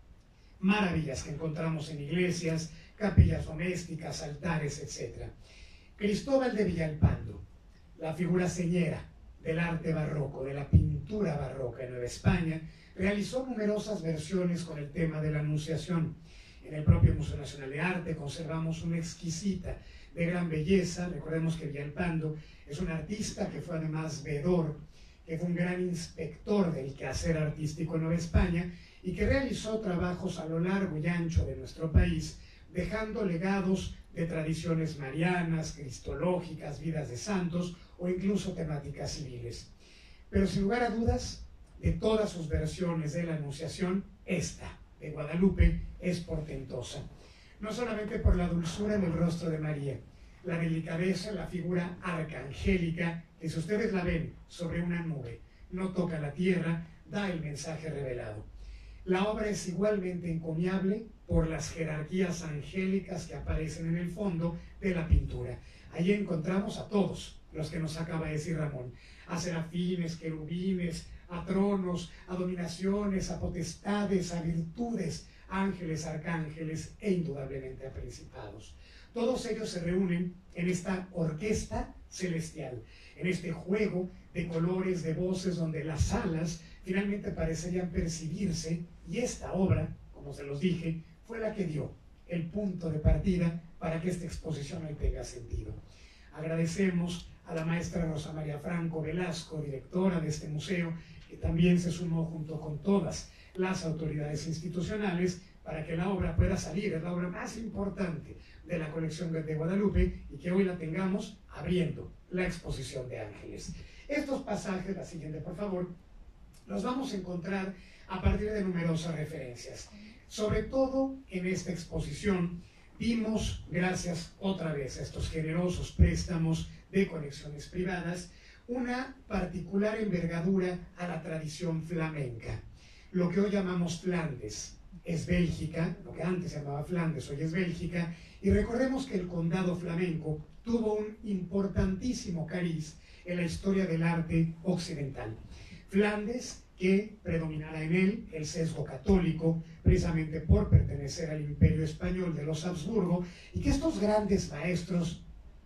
maravillas que encontramos en iglesias, capillas domésticas, altares, etc. Cristóbal de Villalpando, la figura señera del arte barroco, de la pintura barroca en Nueva España, realizó numerosas versiones con el tema de la Anunciación. En el propio Museo Nacional de Arte conservamos una exquisita, de gran belleza. Recordemos que Villalpando es un artista que fue además veedor, que fue un gran inspector del quehacer artístico en Nueva España y que realizó trabajos a lo largo y ancho de nuestro país, dejando legados de tradiciones marianas, cristológicas, vidas de santos o incluso temáticas civiles. Pero sin lugar a dudas, de todas sus versiones de la Anunciación, esta de Guadalupe es portentosa. No solamente por la dulzura en el rostro de María, la delicadeza, la figura arcangélica, que si ustedes la ven sobre una nube, no toca la tierra, da el mensaje revelado. La obra es igualmente encomiable por las jerarquías angélicas que aparecen en el fondo de la pintura. Allí encontramos a todos los que nos acaba de decir Ramón, a serafines, querubines, a tronos, a dominaciones, a potestades, a virtudes, ángeles, arcángeles e indudablemente a principados. Todos ellos se reúnen en esta orquesta celestial, en este juego de colores, de voces, donde las alas finalmente parecerían percibirse, y esta obra, como se los dije, fue la que dio el punto de partida para que esta exposición hoy tenga sentido. Agradecemos a la maestra Rosa María Franco Velasco, directora de este museo, que también se sumó junto con todas las autoridades institucionales para que la obra pueda salir. Es la obra más importante de la colección de Guadalupe y que hoy la tengamos abriendo la exposición de ángeles. Estos pasajes, la siguiente por favor, los vamos a encontrar a partir de numerosas referencias. Sobre todo en esta exposición vimos, gracias otra vez a estos generosos préstamos de colecciones privadas, una particular envergadura a la tradición flamenca. Lo que hoy llamamos Flandes es Bélgica, lo que antes se llamaba Flandes hoy es Bélgica, y recordemos que el condado flamenco tuvo un importantísimo cariz en la historia del arte occidental. Flandes, que predominará en él el sesgo católico, precisamente por pertenecer al imperio español de los Habsburgo, y que estos grandes maestros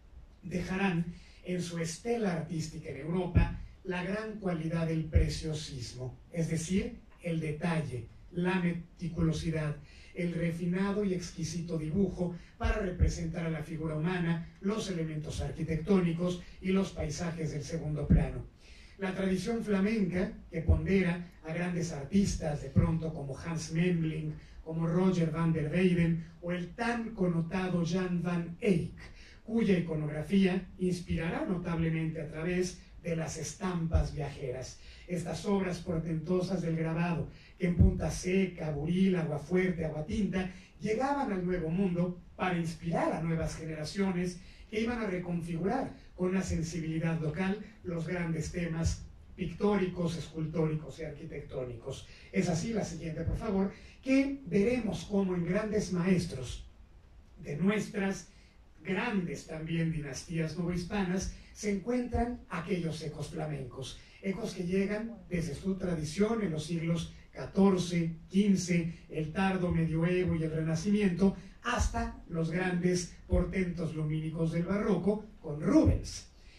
dejarán en su estela artística en Europa la gran cualidad del preciosismo, es decir, el detalle, la meticulosidad, el refinado y exquisito dibujo para representar a la figura humana, los elementos arquitectónicos y los paisajes del segundo plano. La tradición flamenca, que pondera a grandes artistas de pronto como Hans Memling, como Roger van der Weyden o el tan connotado Jan van Eyck, cuya iconografía inspirará notablemente a través de las estampas viajeras. Estas obras portentosas del grabado, que en Punta Seca, Buril, Aguafuerte, Aguatinta, llegaban al Nuevo Mundo para inspirar a nuevas generaciones que iban a reconfigurar con una sensibilidad local los grandes temas pictóricos, escultóricos y arquitectónicos. Es así, la siguiente por favor, que veremos cómo en grandes maestros de nuestras grandes también dinastías novohispanas se encuentran aquellos ecos flamencos, ecos que llegan desde su tradición en los siglos XIV, XV, el tardo medioevo y el Renacimiento, hasta los grandes portentos lumínicos del barroco con Rubens.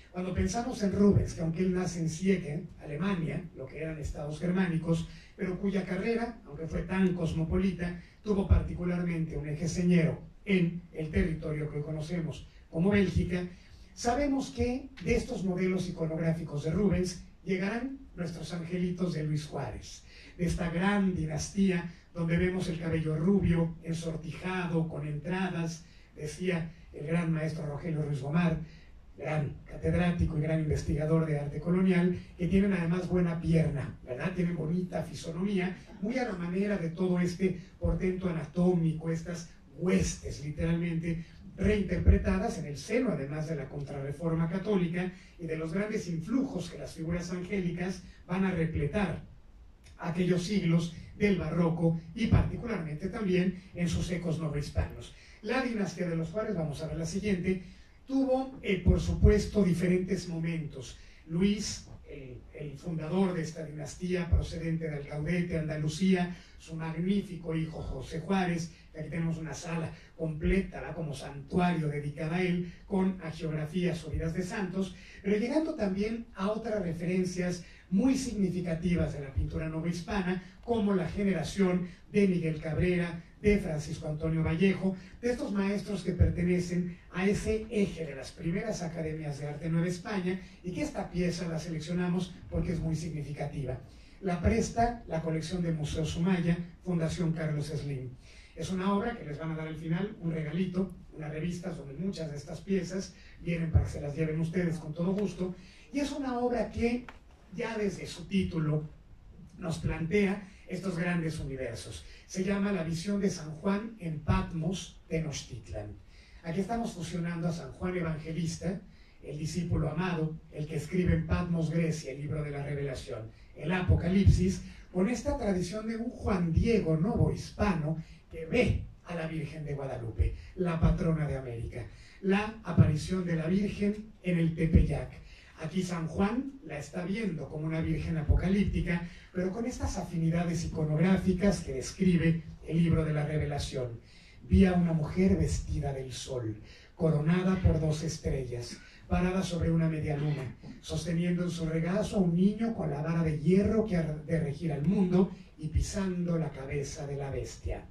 Cuando pensamos en Rubens, que aunque él nace en Siegen, Alemania, lo que eran estados germánicos, pero cuya carrera, aunque fue tan cosmopolita, tuvo particularmente un eje señero en el territorio que hoy conocemos como Bélgica, sabemos que de estos modelos iconográficos de Rubens llegarán nuestros angelitos de Luis Juárez, de esta gran dinastía donde vemos el cabello rubio, ensortijado, con entradas, decía el gran maestro Rogelio Ruiz Gomar, gran catedrático y gran investigador de arte colonial, que tienen además buena pierna, ¿verdad? Tienen bonita fisonomía, muy a la manera de todo este portento anatómico, estas huestes literalmente reinterpretadas en el seno además de la Contrarreforma Católica y de los grandes influjos que las figuras angélicas van a repletar aquellos siglos del barroco y particularmente también en sus ecos novohispanos. La dinastía de los Juárez, vamos a ver la siguiente, tuvo por supuesto diferentes momentos. Luis, el fundador de esta dinastía procedente de Alcaudete, Andalucía, su magnífico hijo José Juárez, aquí tenemos una sala completa, ¿verdad?, como santuario dedicada a él, con hagiografías o vidas de santos, pero llegando también a otras referencias muy significativas de la pintura novohispana, como la generación de Miguel Cabrera, de Francisco Antonio Vallejo, de estos maestros que pertenecen a ese eje de las primeras academias de arte Nueva España, y que esta pieza la seleccionamos porque es muy significativa. La presta la colección del Museo Sumaya, Fundación Carlos Slim. Es una obra que les van a dar al final, un regalito, una revista donde muchas de estas piezas vienen para que se las lleven ustedes con todo gusto, y es una obra que ya desde su título nos plantea estos grandes universos. Se llama La visión de San Juan en Patmos, Tenochtitlan. Aquí estamos fusionando a San Juan Evangelista, el discípulo amado, el que escribe en Patmos, Grecia, el libro de la Revelación, el Apocalipsis, con esta tradición de un Juan Diego novohispano que ve a la Virgen de Guadalupe, la patrona de América, la aparición de la Virgen en el Tepeyac. Aquí San Juan la está viendo como una virgen apocalíptica, pero con estas afinidades iconográficas que describe el libro de la Revelación. Vi a una mujer vestida del sol, coronada por 2 estrellas, parada sobre una media luna, sosteniendo en su regazo a un niño con la vara de hierro que ha de regir al mundo y pisando la cabeza de la bestia.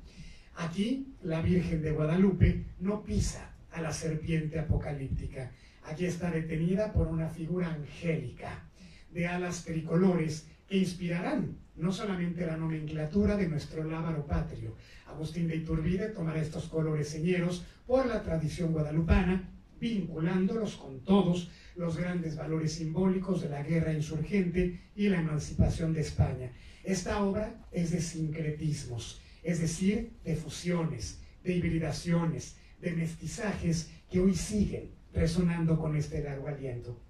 Aquí la Virgen de Guadalupe no pisa a la serpiente apocalíptica. Aquí está detenida por una figura angélica, de alas tricolores, que inspirarán no solamente la nomenclatura de nuestro lábaro patrio. Agustín de Iturbide tomará estos colores señeros por la tradición guadalupana, vinculándolos con todos los grandes valores simbólicos de la guerra insurgente y la emancipación de España. Esta obra es de sincretismos, es decir, de fusiones, de hibridaciones, de mestizajes que hoy siguen resonando con este largo aliento.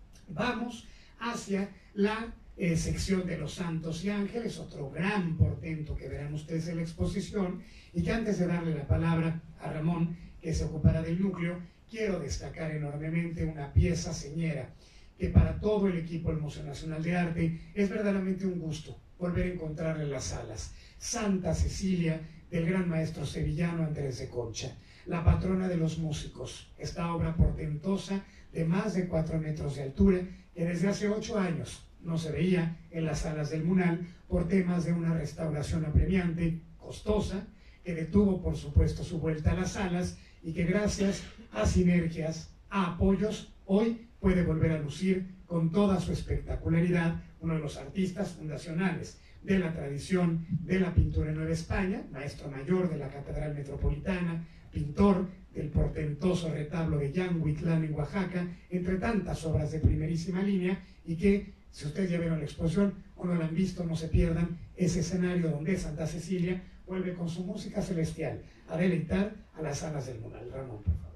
Vamos hacia la sección de los santos y ángeles, otro gran portento que verán ustedes en la exposición, y que antes de darle la palabra a Ramón, que se ocupará del núcleo, quiero destacar enormemente una pieza señera que para todo el equipo del Museo Nacional de Arte es verdaderamente un gusto volver a encontrar en las salas. Santa Cecilia, del gran maestro sevillano Andrés de Concha, la patrona de los músicos, esta obra portentosa de más de 4 metros de altura, que desde hace 8 años no se veía en las salas del Munal por temas de una restauración apremiante, costosa, que detuvo por supuesto su vuelta a las salas y que gracias a sinergias, a apoyos, hoy puede volver a lucir con toda su espectacularidad, uno de los artistas fundacionales de la tradición de la pintura en Nueva España, maestro mayor de la Catedral Metropolitana, pintor del portentoso retablo de Yanguitlán en Oaxaca, entre tantas obras de primerísima línea, y que, si ustedes ya vieron la exposición o no la han visto, no se pierdan ese escenario donde Santa Cecilia vuelve con su música celestial a deleitar a las salas del Munal. Ramón, por favor.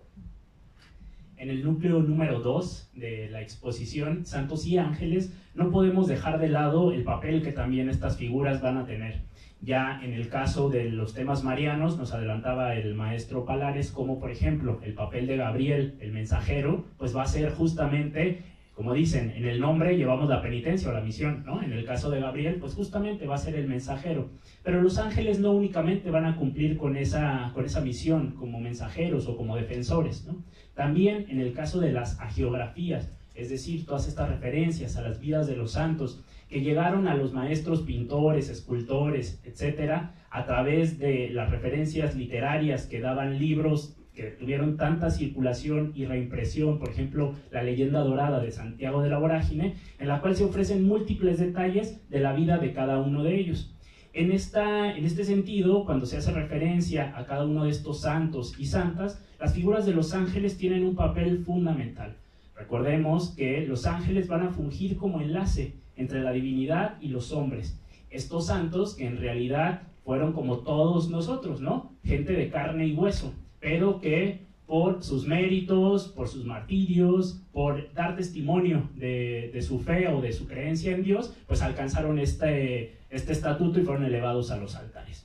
En el núcleo número 2 de la exposición, Santos y Ángeles, no podemos dejar de lado el papel que también estas figuras van a tener. Ya en el caso de los temas marianos, nos adelantaba el maestro Palares, como por ejemplo el papel de Gabriel, el mensajero, pues va a ser justamente, como dicen, en el nombre llevamos la penitencia o la misión, ¿no? En el caso de Gabriel, pues justamente va a ser el mensajero. Pero los ángeles no únicamente van a cumplir con esa misión como mensajeros o como defensores, ¿no? También en el caso de las hagiografías, es decir, todas estas referencias a las vidas de los santos, que llegaron a los maestros pintores, escultores, etcétera, a través de las referencias literarias que daban libros que tuvieron tanta circulación y reimpresión, por ejemplo, La leyenda dorada de Santiago de la Vorágine, en la cual se ofrecen múltiples detalles de la vida de cada uno de ellos. En este sentido, cuando se hace referencia a cada uno de estos santos y santas, las figuras de los ángeles tienen un papel fundamental. Recordemos que los ángeles van a fungir como enlace entre la divinidad y los hombres. Estos santos, que en realidad fueron como todos nosotros, ¿no? Gente de carne y hueso, pero que por sus méritos, por sus martirios, por dar testimonio de su fe o de su creencia en Dios, pues alcanzaron este estatuto y fueron elevados a los altares.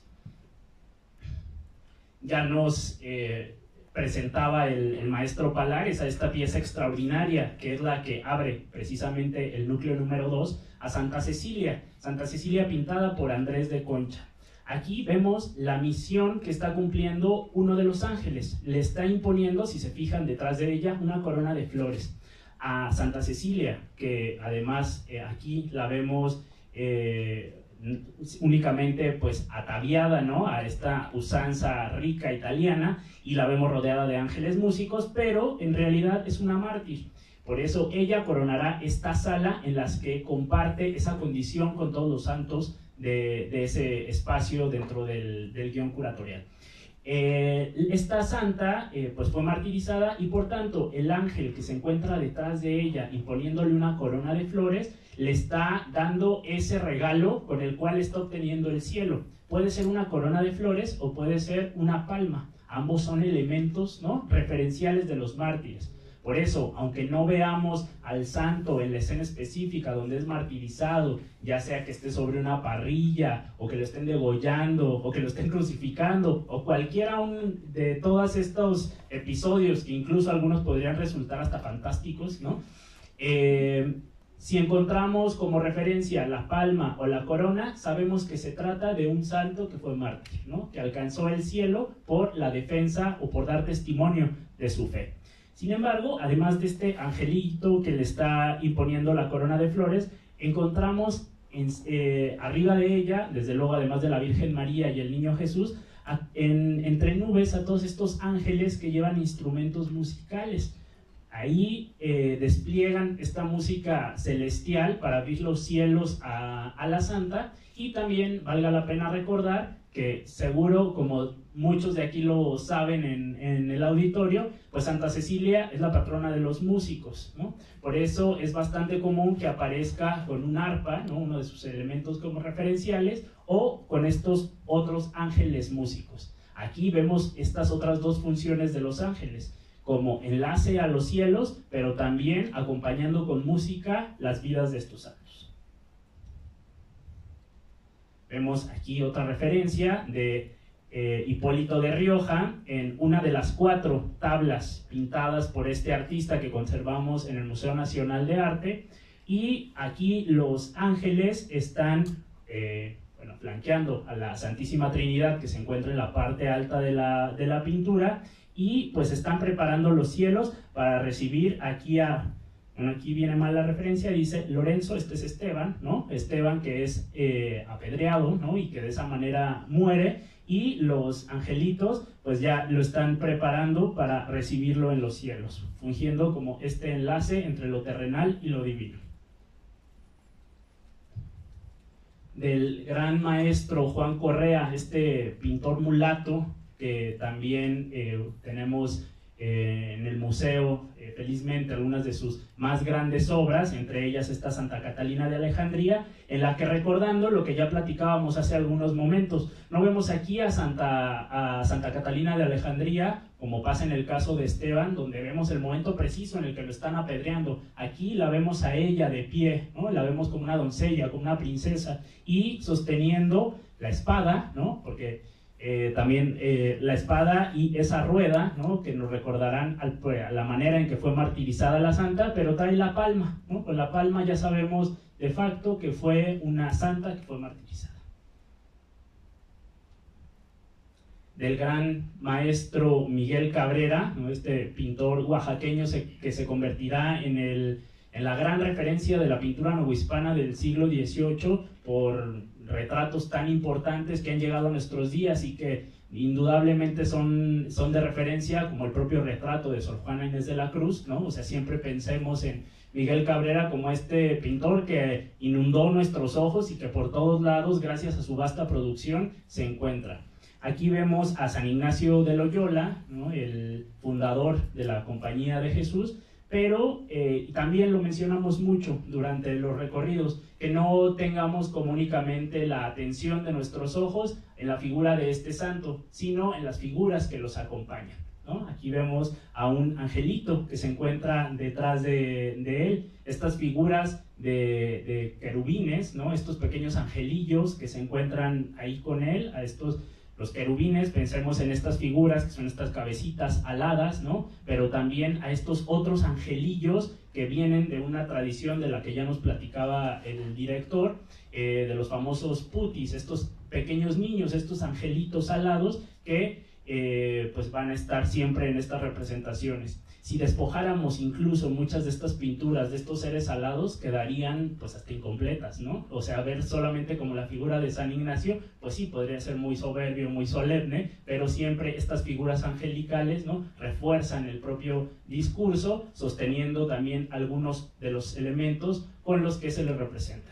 Ya nos presentaba el maestro Palares a esta pieza extraordinaria, que es la que abre precisamente el núcleo número 2, a Santa Cecilia pintada por Andrés de Concha. Aquí vemos la misión que está cumpliendo uno de los ángeles. Le está imponiendo, si se fijan detrás de ella, una corona de flores a Santa Cecilia, que además aquí la vemos únicamente pues ataviada, ¿no?, a esta usanza rica italiana, y la vemos rodeada de ángeles músicos, pero en realidad es una mártir. Por eso ella coronará esta sala en la que comparte esa condición con todos los santos de ese espacio dentro del guión curatorial. Esta santa pues fue martirizada, y por tanto el ángel que se encuentra detrás de ella imponiéndole una corona de flores le está dando ese regalo con el cual está obteniendo el cielo. Puede ser una corona de flores o puede ser una palma. Ambos son elementos, ¿no?, referenciales de los mártires. Por eso, aunque no veamos al santo en la escena específica donde es martirizado, ya sea que esté sobre una parrilla, o que lo estén degollando, o que lo estén crucificando, o cualquiera de todos estos episodios, que incluso algunos podrían resultar hasta fantásticos, ¿no? Si encontramos como referencia la palma o la corona, sabemos que se trata de un santo que fue mártir, ¿no?, que alcanzó el cielo por la defensa o por dar testimonio de su fe. Sin embargo, además de este angelito que le está imponiendo la corona de flores, encontramos arriba de ella, desde luego además de la Virgen María y el Niño Jesús, entre nubes a todos estos ángeles que llevan instrumentos musicales. Ahí despliegan esta música celestial para abrir los cielos a la santa, y también valga la pena recordar que seguro, como muchos de aquí lo saben en el auditorio, pues Santa Cecilia es la patrona de los músicos, ¿no? Por eso es bastante común que aparezca con un arpa, ¿no?, uno de sus elementos como referenciales, o con estos otros ángeles músicos. Aquí vemos estas otras dos funciones de los ángeles, como enlace a los cielos, pero también acompañando con música las vidas de estos santos. Vemos aquí otra referencia de Hipólito de Rioja en una de las 4 tablas pintadas por este artista que conservamos en el Museo Nacional de Arte, y aquí los ángeles están flanqueando a la Santísima Trinidad, que se encuentra en la parte alta de la pintura, y pues están preparando los cielos para recibir aquí aquí viene mal la referencia, dice Lorenzo, este es Esteban, ¿no? Esteban, que es apedreado, ¿no?, y que de esa manera muere, y los angelitos pues ya lo están preparando para recibirlo en los cielos, fungiendo como este enlace entre lo terrenal y lo divino. Del gran maestro Juan Correa, este pintor mulato, que también tenemos en el museo, felizmente, algunas de sus más grandes obras, entre ellas esta Santa Catalina de Alejandría, en la que, recordando lo que ya platicábamos hace algunos momentos, no vemos aquí a Santa Catalina de Alejandría, como pasa en el caso de Esteban, donde vemos el momento preciso en el que lo están apedreando. Aquí la vemos a ella de pie, ¿no?, la vemos como una doncella, como una princesa, y sosteniendo la espada, ¿no?, porque también la espada y esa rueda, ¿no?, que nos recordarán a la manera en que fue martirizada la santa, pero trae la palma, ¿no? Con la palma ya sabemos de facto que fue una santa que fue martirizada. Del gran maestro Miguel Cabrera, ¿no?, este pintor oaxaqueño que se convertirá en el en la gran referencia de la pintura novohispana del siglo XVIII por retratos tan importantes que han llegado a nuestros días y que indudablemente son de referencia, como el propio retrato de Sor Juana Inés de la Cruz, ¿no? O sea, siempre pensemos en Miguel Cabrera como este pintor que inundó nuestros ojos y que por todos lados, gracias a su vasta producción, se encuentra. Aquí vemos a San Ignacio de Loyola, ¿no? El fundador de la Compañía de Jesús, pero también lo mencionamos mucho durante los recorridos, que no tengamos como únicamente la atención de nuestros ojos en la figura de este santo, sino en las figuras que los acompañan, ¿no? Aquí vemos a un angelito que se encuentra detrás de él, estas figuras de querubines, ¿no? Estos pequeños angelillos que se encuentran ahí con él, los querubines, pensemos en estas figuras que son estas cabecitas aladas, ¿no? Pero también a estos otros angelillos que vienen de una tradición de la que ya nos platicaba el director, de los famosos putis, estos pequeños niños, estos angelitos alados que pues van a estar siempre en estas representaciones. Si despojáramos incluso muchas de estas pinturas de estos seres alados, quedarían pues hasta incompletas, ¿no? O sea, ver solamente como la figura de San Ignacio, pues sí, podría ser muy soberbio, muy solemne, pero siempre estas figuras angelicales, ¿no? Refuerzan el propio discurso, sosteniendo también algunos de los elementos con los que se les representa.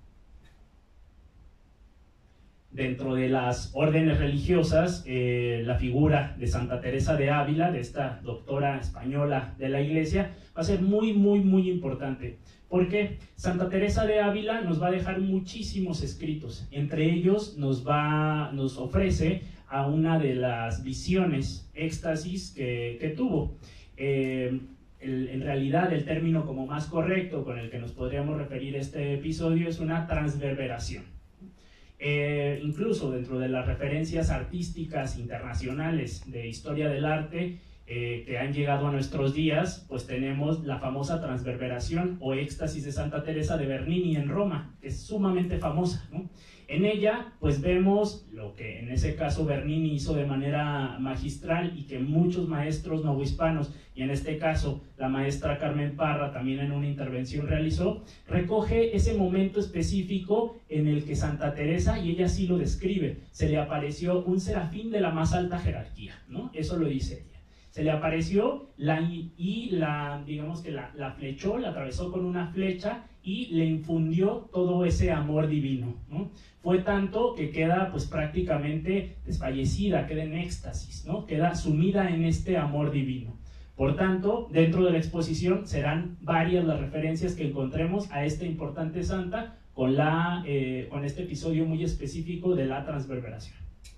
Dentro de las órdenes religiosas, la figura de Santa Teresa de Ávila, de esta doctora española de la Iglesia, va a ser muy, muy, muy importante. Porque Santa Teresa de Ávila nos va a dejar muchísimos escritos. Entre ellos nos ofrece a una de las visiones, éxtasis que tuvo. En realidad, el término como más correcto con el que nos podríamos referir a este episodio es una transverberación. Incluso dentro de las referencias artísticas internacionales de historia del arte que han llegado a nuestros días, pues tenemos la famosa transverberación o éxtasis de Santa Teresa de Bernini en Roma, que es sumamente famosa, ¿no? En ella pues vemos lo que en ese caso Bernini hizo de manera magistral y que muchos maestros novohispanos, y en este caso la maestra Carmen Parra también en una intervención realizó, recoge ese momento específico en el que Santa Teresa, y ella sí lo describe, se le apareció un serafín de la más alta jerarquía, ¿no? Eso lo dice ella. Se le apareció digamos que la flechó, la atravesó con una flecha y le infundió todo ese amor divino, ¿no? Fue tanto que queda pues prácticamente desfallecida, queda en éxtasis, ¿no? Queda sumida en este amor divino. Por tanto, dentro de la exposición serán varias las referencias que encontremos a esta importante santa con este episodio muy específico de la transverberación.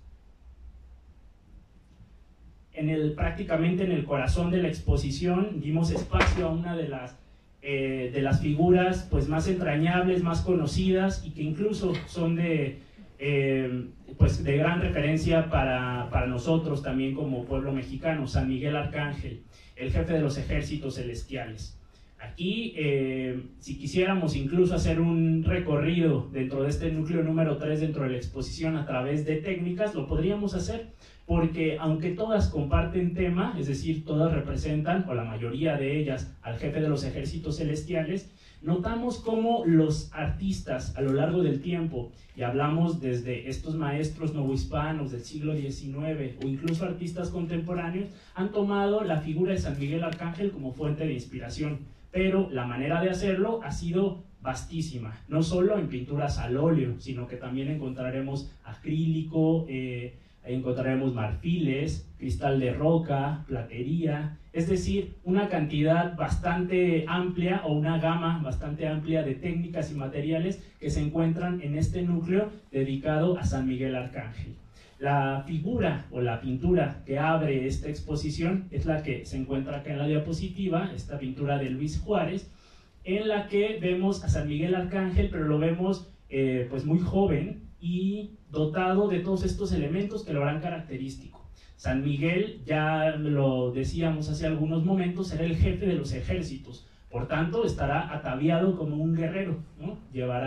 Prácticamente en el corazón de la exposición dimos espacio a una de las figuras pues, más entrañables, más conocidas y que incluso son de gran referencia para nosotros también como pueblo mexicano, San Miguel Arcángel, el jefe de los ejércitos celestiales. Aquí, si quisiéramos incluso hacer un recorrido dentro de este núcleo número 3 dentro de la exposición a través de técnicas, lo podríamos hacer, porque aunque todas comparten tema, es decir, todas representan, o la mayoría de ellas, al jefe de los ejércitos celestiales, notamos cómo los artistas a lo largo del tiempo, y hablamos desde estos maestros novohispanos del siglo XIX o incluso artistas contemporáneos, han tomado la figura de San Miguel Arcángel como fuente de inspiración, pero la manera de hacerlo ha sido vastísima, no solo en pinturas al óleo, sino que también encontraremos acrílico, encontraremos marfiles, cristal de roca, platería, es decir, una cantidad bastante amplia o una gama bastante amplia de técnicas y materiales que se encuentran en este núcleo dedicado a San Miguel Arcángel. La figura o la pintura que abre esta exposición es la que se encuentra acá en la diapositiva, esta pintura de Luis Juárez, en la que vemos a San Miguel Arcángel, pero lo vemos pues muy joven y dotado de todos estos elementos que lo harán característico. San Miguel, ya lo decíamos hace algunos momentos, será el jefe de los ejércitos, por tanto estará ataviado como un guerrero, ¿no? Llevará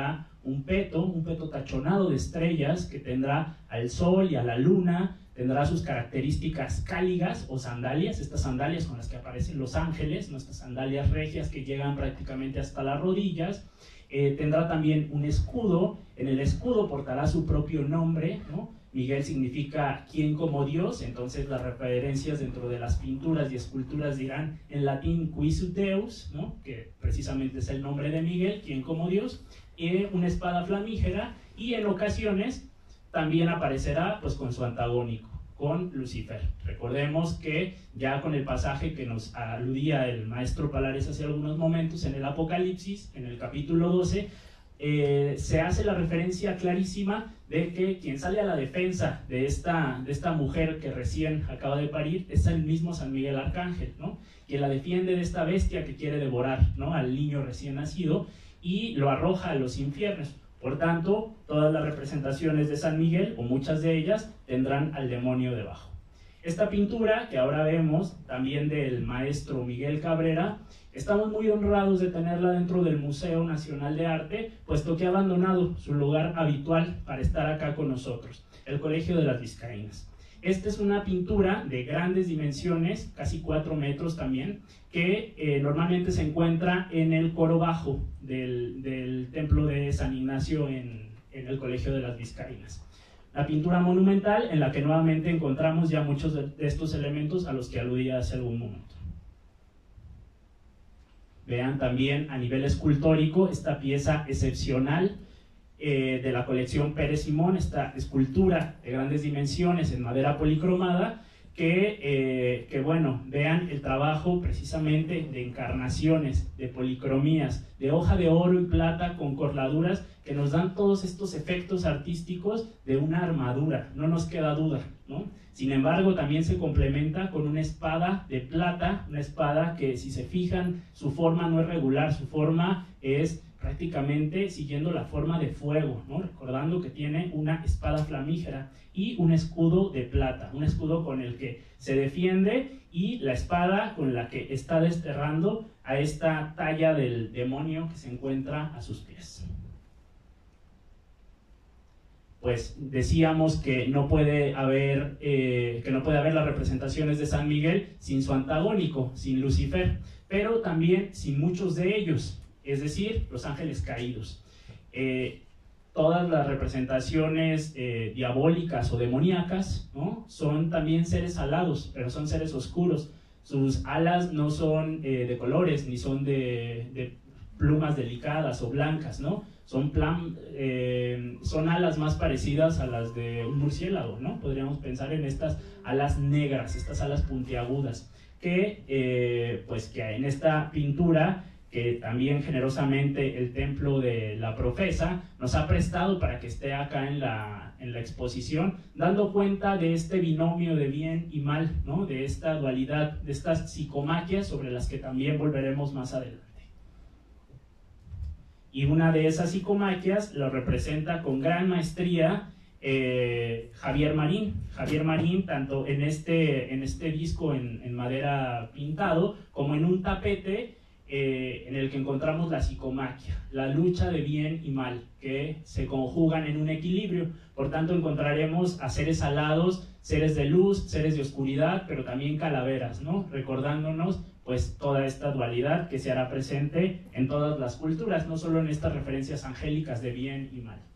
un peto tachonado de estrellas que tendrá al sol y a la luna, tendrá sus características cáligas o sandalias, estas sandalias con las que aparecen los ángeles, nuestras sandalias regias que llegan prácticamente hasta las rodillas. Tendrá también un escudo, en el escudo portará su propio nombre, ¿no? Miguel significa quien como Dios, entonces las referencias dentro de las pinturas y esculturas dirán en latín quis Deus, ¿no? Que precisamente es el nombre de Miguel, quien como Dios, una espada flamígera, y en ocasiones también aparecerá pues con su antagónico, con Lucifer. Recordemos que ya con el pasaje que nos aludía el maestro Palares hace algunos momentos en el Apocalipsis, en el capítulo 12, se hace la referencia clarísima de que quien sale a la defensa de esta mujer que recién acaba de parir es el mismo San Miguel Arcángel, ¿no? Quien la defiende de esta bestia que quiere devorar, ¿no?, al niño recién nacido y lo arroja a los infiernos. Por tanto, todas las representaciones de San Miguel, o muchas de ellas, tendrán al demonio debajo. Esta pintura que ahora vemos, también del maestro Miguel Cabrera, estamos muy honrados de tenerla dentro del Museo Nacional de Arte, puesto que ha abandonado su lugar habitual para estar acá con nosotros, el Colegio de las Vizcaínas. Esta es una pintura de grandes dimensiones, casi 4 metros también, que normalmente se encuentra en el coro bajo del templo de San Ignacio en el Colegio de las Vizcaínas. La pintura monumental en la que nuevamente encontramos ya muchos de estos elementos a los que aludía hace algún momento. Vean también a nivel escultórico esta pieza excepcional de la colección Pérez Simón, esta escultura de grandes dimensiones en madera policromada, que bueno, vean el trabajo precisamente de encarnaciones, de policromías, de hoja de oro y plata con corladuras que nos dan todos estos efectos artísticos de una armadura, no nos queda duda, ¿no? Sin embargo, también se complementa con una espada de plata, una espada que, si se fijan, su forma no es regular, su forma es prácticamente siguiendo la forma de fuego, ¿no? Recordando que tiene una espada flamígera y un escudo de plata, un escudo con el que se defiende, y la espada con la que está desterrando a esta talla del demonio que se encuentra a sus pies. Pues decíamos que no puede haber las representaciones de San Miguel sin su antagónico, sin Lucifer, pero también sin muchos de ellos, es decir, los ángeles caídos. Todas las representaciones diabólicas o demoníacas, ¿no?, son también seres alados, pero son seres oscuros. Sus alas no son de colores, ni son de plumas delicadas o blancas, ¿no? Son alas más parecidas a las de un murciélago, ¿no? Podríamos pensar en estas alas negras, estas alas puntiagudas, que en esta pintura, que también generosamente el Templo de la Profesa nos ha prestado para que esté acá en la exposición, dando cuenta de este binomio de bien y mal, ¿no?, de esta dualidad, de estas psicomaquias sobre las que también volveremos más adelante. Y una de esas psicomaquias lo representa con gran maestría Javier Marín. Javier Marín, tanto en este disco en madera pintado, como en un tapete en el que encontramos la psicomaquia, la lucha de bien y mal, que se conjugan en un equilibrio. Por tanto, encontraremos a seres alados, seres de luz, seres de oscuridad, pero también calaveras, ¿no?, recordándonos pues toda esta dualidad que se hará presente en todas las culturas, no solo en estas referencias angélicas de bien y mal.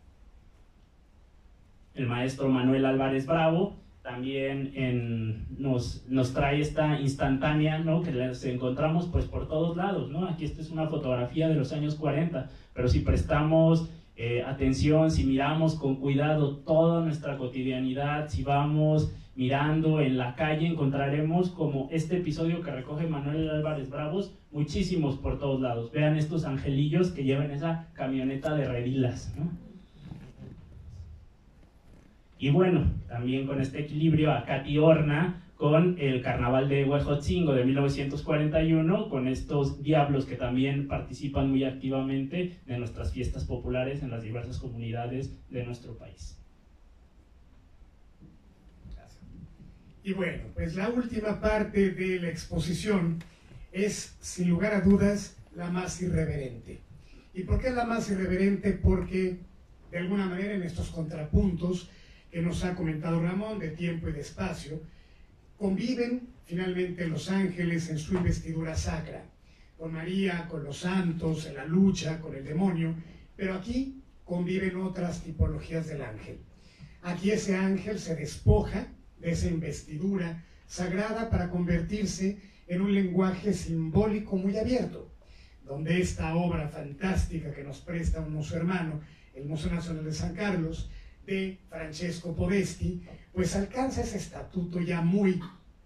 El maestro Manuel Álvarez Bravo también nos trae esta instantánea, ¿no?, que las encontramos pues por todos lados, ¿no? Aquí esta es una fotografía de los años 40, pero si prestamos atención, si miramos con cuidado toda nuestra cotidianidad, si vamos mirando en la calle, encontraremos como este episodio que recoge Manuel Álvarez Bravos, muchísimos por todos lados. Vean estos angelillos que llevan esa camioneta de redilas, ¿no? Y bueno, también con este equilibrio a Katy Horna con el Carnaval de Huejotzingo de 1941, con estos diablos que también participan muy activamente de nuestras fiestas populares en las diversas comunidades de nuestro país. Y bueno, pues la última parte de la exposición es, sin lugar a dudas, la más irreverente. ¿Y por qué es la más irreverente? Porque de alguna manera en estos contrapuntos que nos ha comentado Ramón de tiempo y de espacio, conviven finalmente los ángeles en su investidura sacra, con María, con los santos, en la lucha con el demonio, pero aquí conviven otras tipologías del ángel. Aquí ese ángel se despoja de esa investidura sagrada para convertirse en un lenguaje simbólico muy abierto, donde esta obra fantástica que nos presta un museo hermano, el Museo Nacional de San Carlos, de Francesco Podesti, pues alcanza ese estatuto ya muy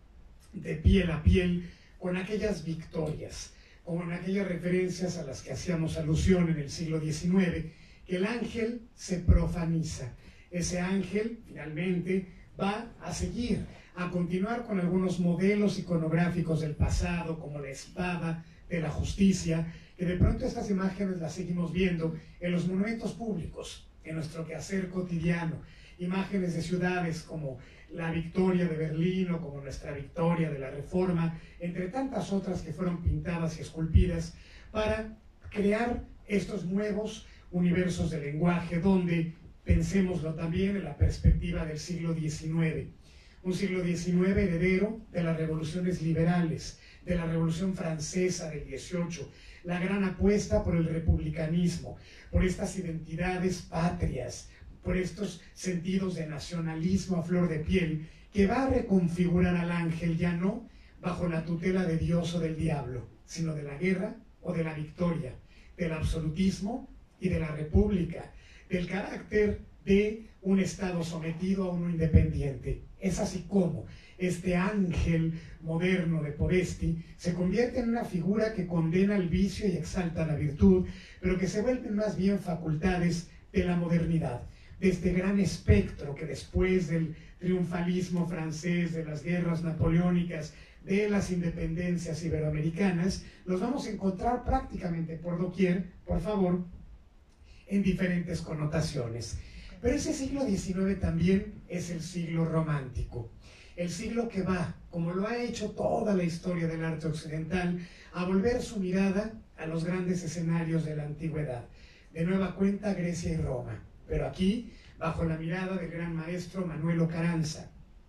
de piel a piel con aquellas victorias, con aquellas referencias a las que hacíamos alusión en el siglo XIX, que el ángel se profaniza. Ese ángel finalmente va a seguir, a continuar con algunos modelos iconográficos del pasado, como la espada de la justicia, que de pronto estas imágenes las seguimos viendo en los monumentos públicos, en nuestro quehacer cotidiano, imágenes de ciudades como la Victoria de Berlín o como nuestra Victoria de la Reforma, entre tantas otras que fueron pintadas y esculpidas para crear estos nuevos universos de lenguaje, donde pensémoslo también en la perspectiva del siglo XIX, un siglo XIX heredero de las revoluciones liberales, de la Revolución Francesa del XVIII, la gran apuesta por el republicanismo, por estas identidades patrias, por estos sentidos de nacionalismo a flor de piel, que va a reconfigurar al ángel ya no bajo la tutela de Dios o del diablo, sino de la guerra o de la victoria, del absolutismo y de la república, del carácter de un Estado sometido a uno independiente. Es así como este ángel moderno de Podesti se convierte en una figura que condena el vicio y exalta la virtud, pero que se vuelven más bien facultades de la modernidad, de este gran espectro que después del triunfalismo francés, de las guerras napoleónicas, de las independencias iberoamericanas, los vamos a encontrar prácticamente por doquier, por favor, en diferentes connotaciones. Pero ese siglo XIX también es el siglo romántico, el siglo que va, como lo ha hecho toda la historia del arte occidental, a volver su mirada a los grandes escenarios de la antigüedad, de nueva cuenta Grecia y Roma, pero aquí bajo la mirada del gran maestro Manuel Ocaranza,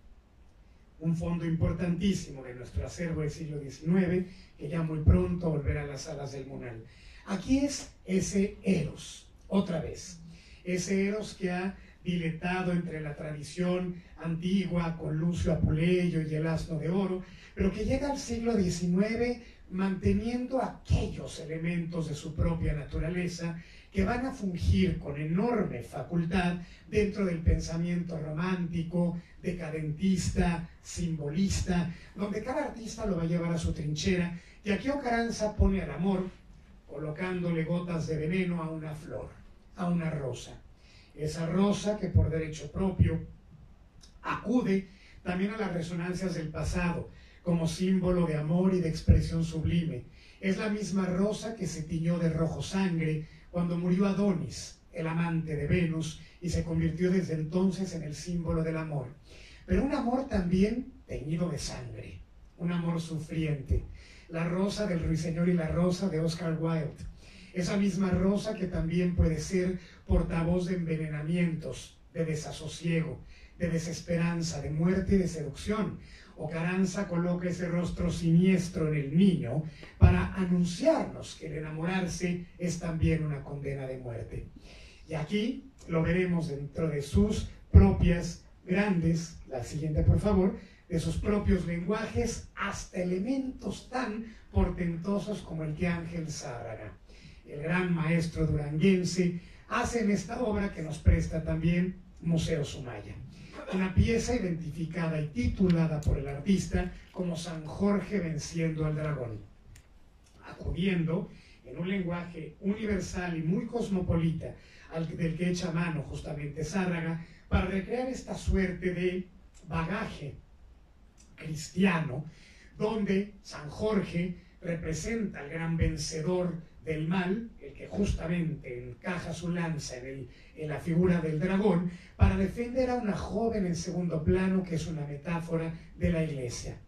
un fondo importantísimo de nuestro acervo del siglo XIX, que ya muy pronto volverá a las salas del Munal. Aquí es ese Eros, otra vez, ese Eros que ha diletado entre la tradición antigua con Lucio Apuleyo y el Asno de Oro, pero que llega al siglo XIX manteniendo aquellos elementos de su propia naturaleza que van a fungir con enorme facultad dentro del pensamiento romántico, decadentista, simbolista, donde cada artista lo va a llevar a su trinchera, y aquí Ocaranza pone al amor colocándole gotas de veneno a una flor, a una rosa. Esa rosa que por derecho propio acude también a las resonancias del pasado, como símbolo de amor y de expresión sublime. Es la misma rosa que se tiñó de rojo sangre cuando murió Adonis, el amante de Venus, y se convirtió desde entonces en el símbolo del amor. Pero un amor también teñido de sangre, un amor sufriente. La rosa del Ruiseñor y la rosa de Oscar Wilde. Esa misma rosa que también puede ser portavoz de envenenamientos, de desasosiego, de desesperanza, de muerte y de seducción. Ocaranza coloca ese rostro siniestro en el niño para anunciarnos que el enamorarse es también una condena de muerte. Y aquí lo veremos dentro de sus propias grandes, la siguiente por favor, de sus propios lenguajes, hasta elementos tan portentosos como el que Ángel Zárraga, el gran maestro duranguense, hace en esta obra que nos presta también Museo Sumaya. Una pieza identificada y titulada por el artista como San Jorge venciendo al dragón, acudiendo en un lenguaje universal y muy cosmopolita del que echa mano justamente Zárraga para recrear esta suerte de bagaje cristiano, donde San Jorge representa al gran vencedor del mal, el que justamente encaja su lanza en la figura del dragón, para defender a una joven en segundo plano, que es una metáfora de la iglesia.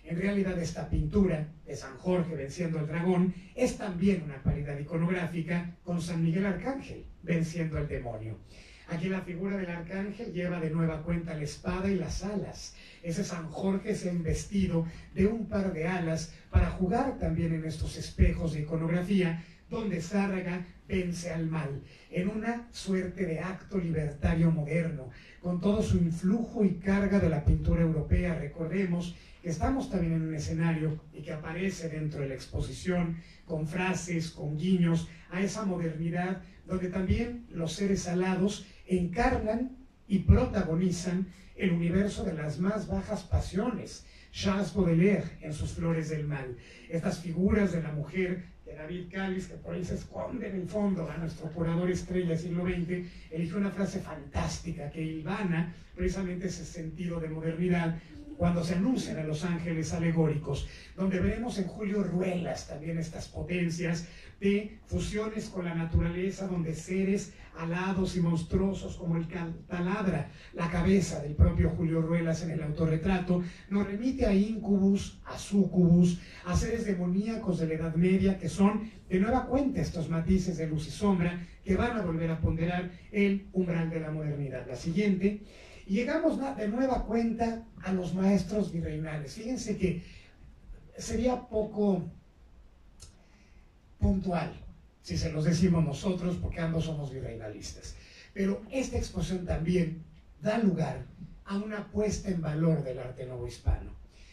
En realidad esta pintura de San Jorge venciendo al dragón es también una paridad iconográfica con San Miguel Arcángel venciendo al demonio. Aquí la figura del arcángel lleva de nueva cuenta la espada y las alas. Ese San Jorge se ha investido de un par de alas para jugar también en estos espejos de iconografía donde Zárraga vence al mal, en una suerte de acto libertario moderno, con todo su influjo y carga de la pintura europea. Recordemos que estamos también en un escenario y que aparece dentro de la exposición con frases, con guiños a esa modernidad donde también los seres alados encarnan y protagonizan el universo de las más bajas pasiones. Charles Baudelaire en sus Flores del Mal. Estas figuras de la mujer de David Callis, que por ahí se esconde en el fondo, a nuestro curador estrella del siglo XX, eligió una frase fantástica que hilvana precisamente ese sentido de modernidad cuando se anuncian a los ángeles alegóricos, donde veremos en Julio Ruelas también estas potencias de fusiones con la naturaleza, donde seres alados y monstruosos como el que taladra la cabeza del propio Julio Ruelas en el autorretrato, nos remite a incubus, a sucubus, a seres demoníacos de la Edad Media, que son de nueva cuenta estos matices de luz y sombra que van a volver a ponderar el umbral de la modernidad. La siguiente. Y llegamos de nueva cuenta a los maestros virreinales. Fíjense que sería poco puntual si se los decimos nosotros, porque ambos somos virreinalistas. Pero esta exposición también da lugar a una puesta en valor del arte novohispano.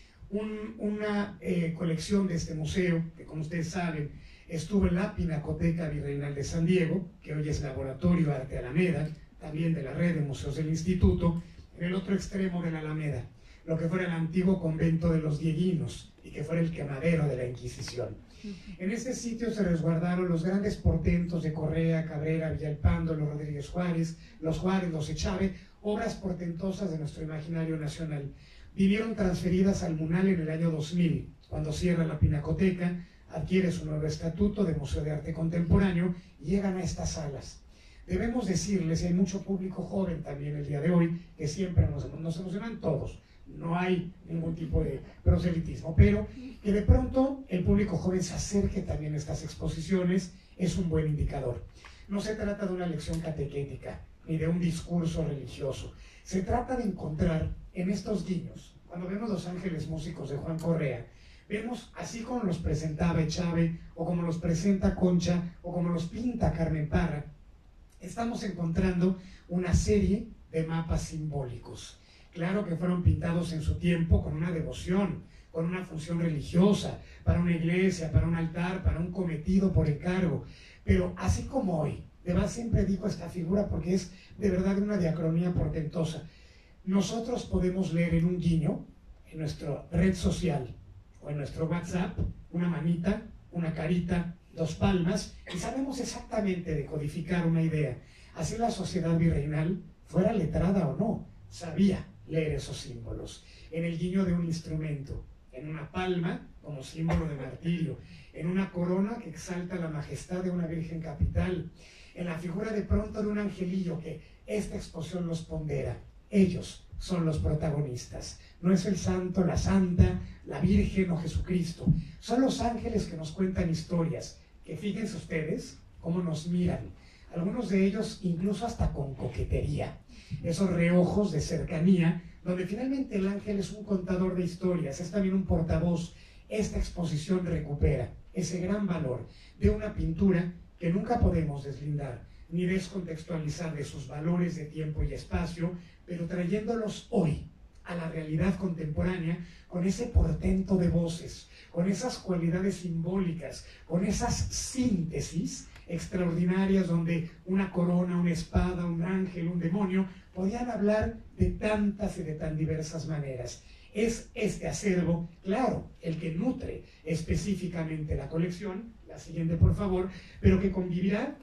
Una colección de este museo, que como ustedes saben, estuvo en la Pinacoteca Virreinal de San Diego, que hoy es Laboratorio Arte Alameda, también de la red de museos del instituto, en el otro extremo de la Alameda, lo que fuera el antiguo convento de los Dieguinos y que fuera el quemadero de la Inquisición. En este sitio se resguardaron los grandes portentos de Correa, Cabrera, Villalpando, los Rodríguez Juárez, los Echave, obras portentosas de nuestro imaginario nacional. Vinieron transferidas al MUNAL en el año 2000, cuando cierra la Pinacoteca, adquiere su nuevo estatuto de Museo de Arte Contemporáneo y llegan a estas salas. Debemos decirles, y hay mucho público joven también el día de hoy, que siempre nos emocionan todos, no hay ningún tipo de proselitismo, pero que de pronto el público joven se acerque también a estas exposiciones es un buen indicador. No se trata de una lección catequética, ni de un discurso religioso, se trata de encontrar en estos guiños, cuando vemos Los Ángeles Músicos de Juan Correa, vemos así como los presentaba Echave, o como los presenta Concha, o como los pinta Carmen Parra, estamos encontrando una serie de mapas simbólicos. Claro que fueron pintados en su tiempo con una devoción, con una función religiosa, para una iglesia, para un altar, para un cometido por encargo. Pero así como hoy, de verdad siempre digo esta figura porque es de verdad una diacronía portentosa. Nosotros podemos leer en un guiño, en nuestra red social o en nuestro WhatsApp, una manita, una carita, dos palmas, y sabemos exactamente decodificar una idea. Así la sociedad virreinal, fuera letrada o no, sabía leer esos símbolos. En el guiño de un instrumento, en una palma como símbolo de martirio, en una corona que exalta la majestad de una virgen capital, en la figura de pronto de un angelillo que esta exposición los pondera. Ellos son los protagonistas. No es el santo, la santa, la virgen o Jesucristo. Son los ángeles que nos cuentan historias, que fíjense ustedes cómo nos miran. Algunos de ellos incluso hasta con coquetería. Esos reojos de cercanía, donde finalmente el ángel es un contador de historias, es también un portavoz. Esta exposición recupera ese gran valor de una pintura que nunca podemos deslindar ni descontextualizar de sus valores de tiempo y espacio, pero trayéndolos hoy a la realidad contemporánea con ese portento de voces, con esas cualidades simbólicas, con esas síntesis extraordinarias donde una corona, una espada, un ángel, un demonio podían hablar de tantas y de tan diversas maneras. Es este acervo, claro, el que nutre específicamente la colección, la siguiente por favor, pero que convivirá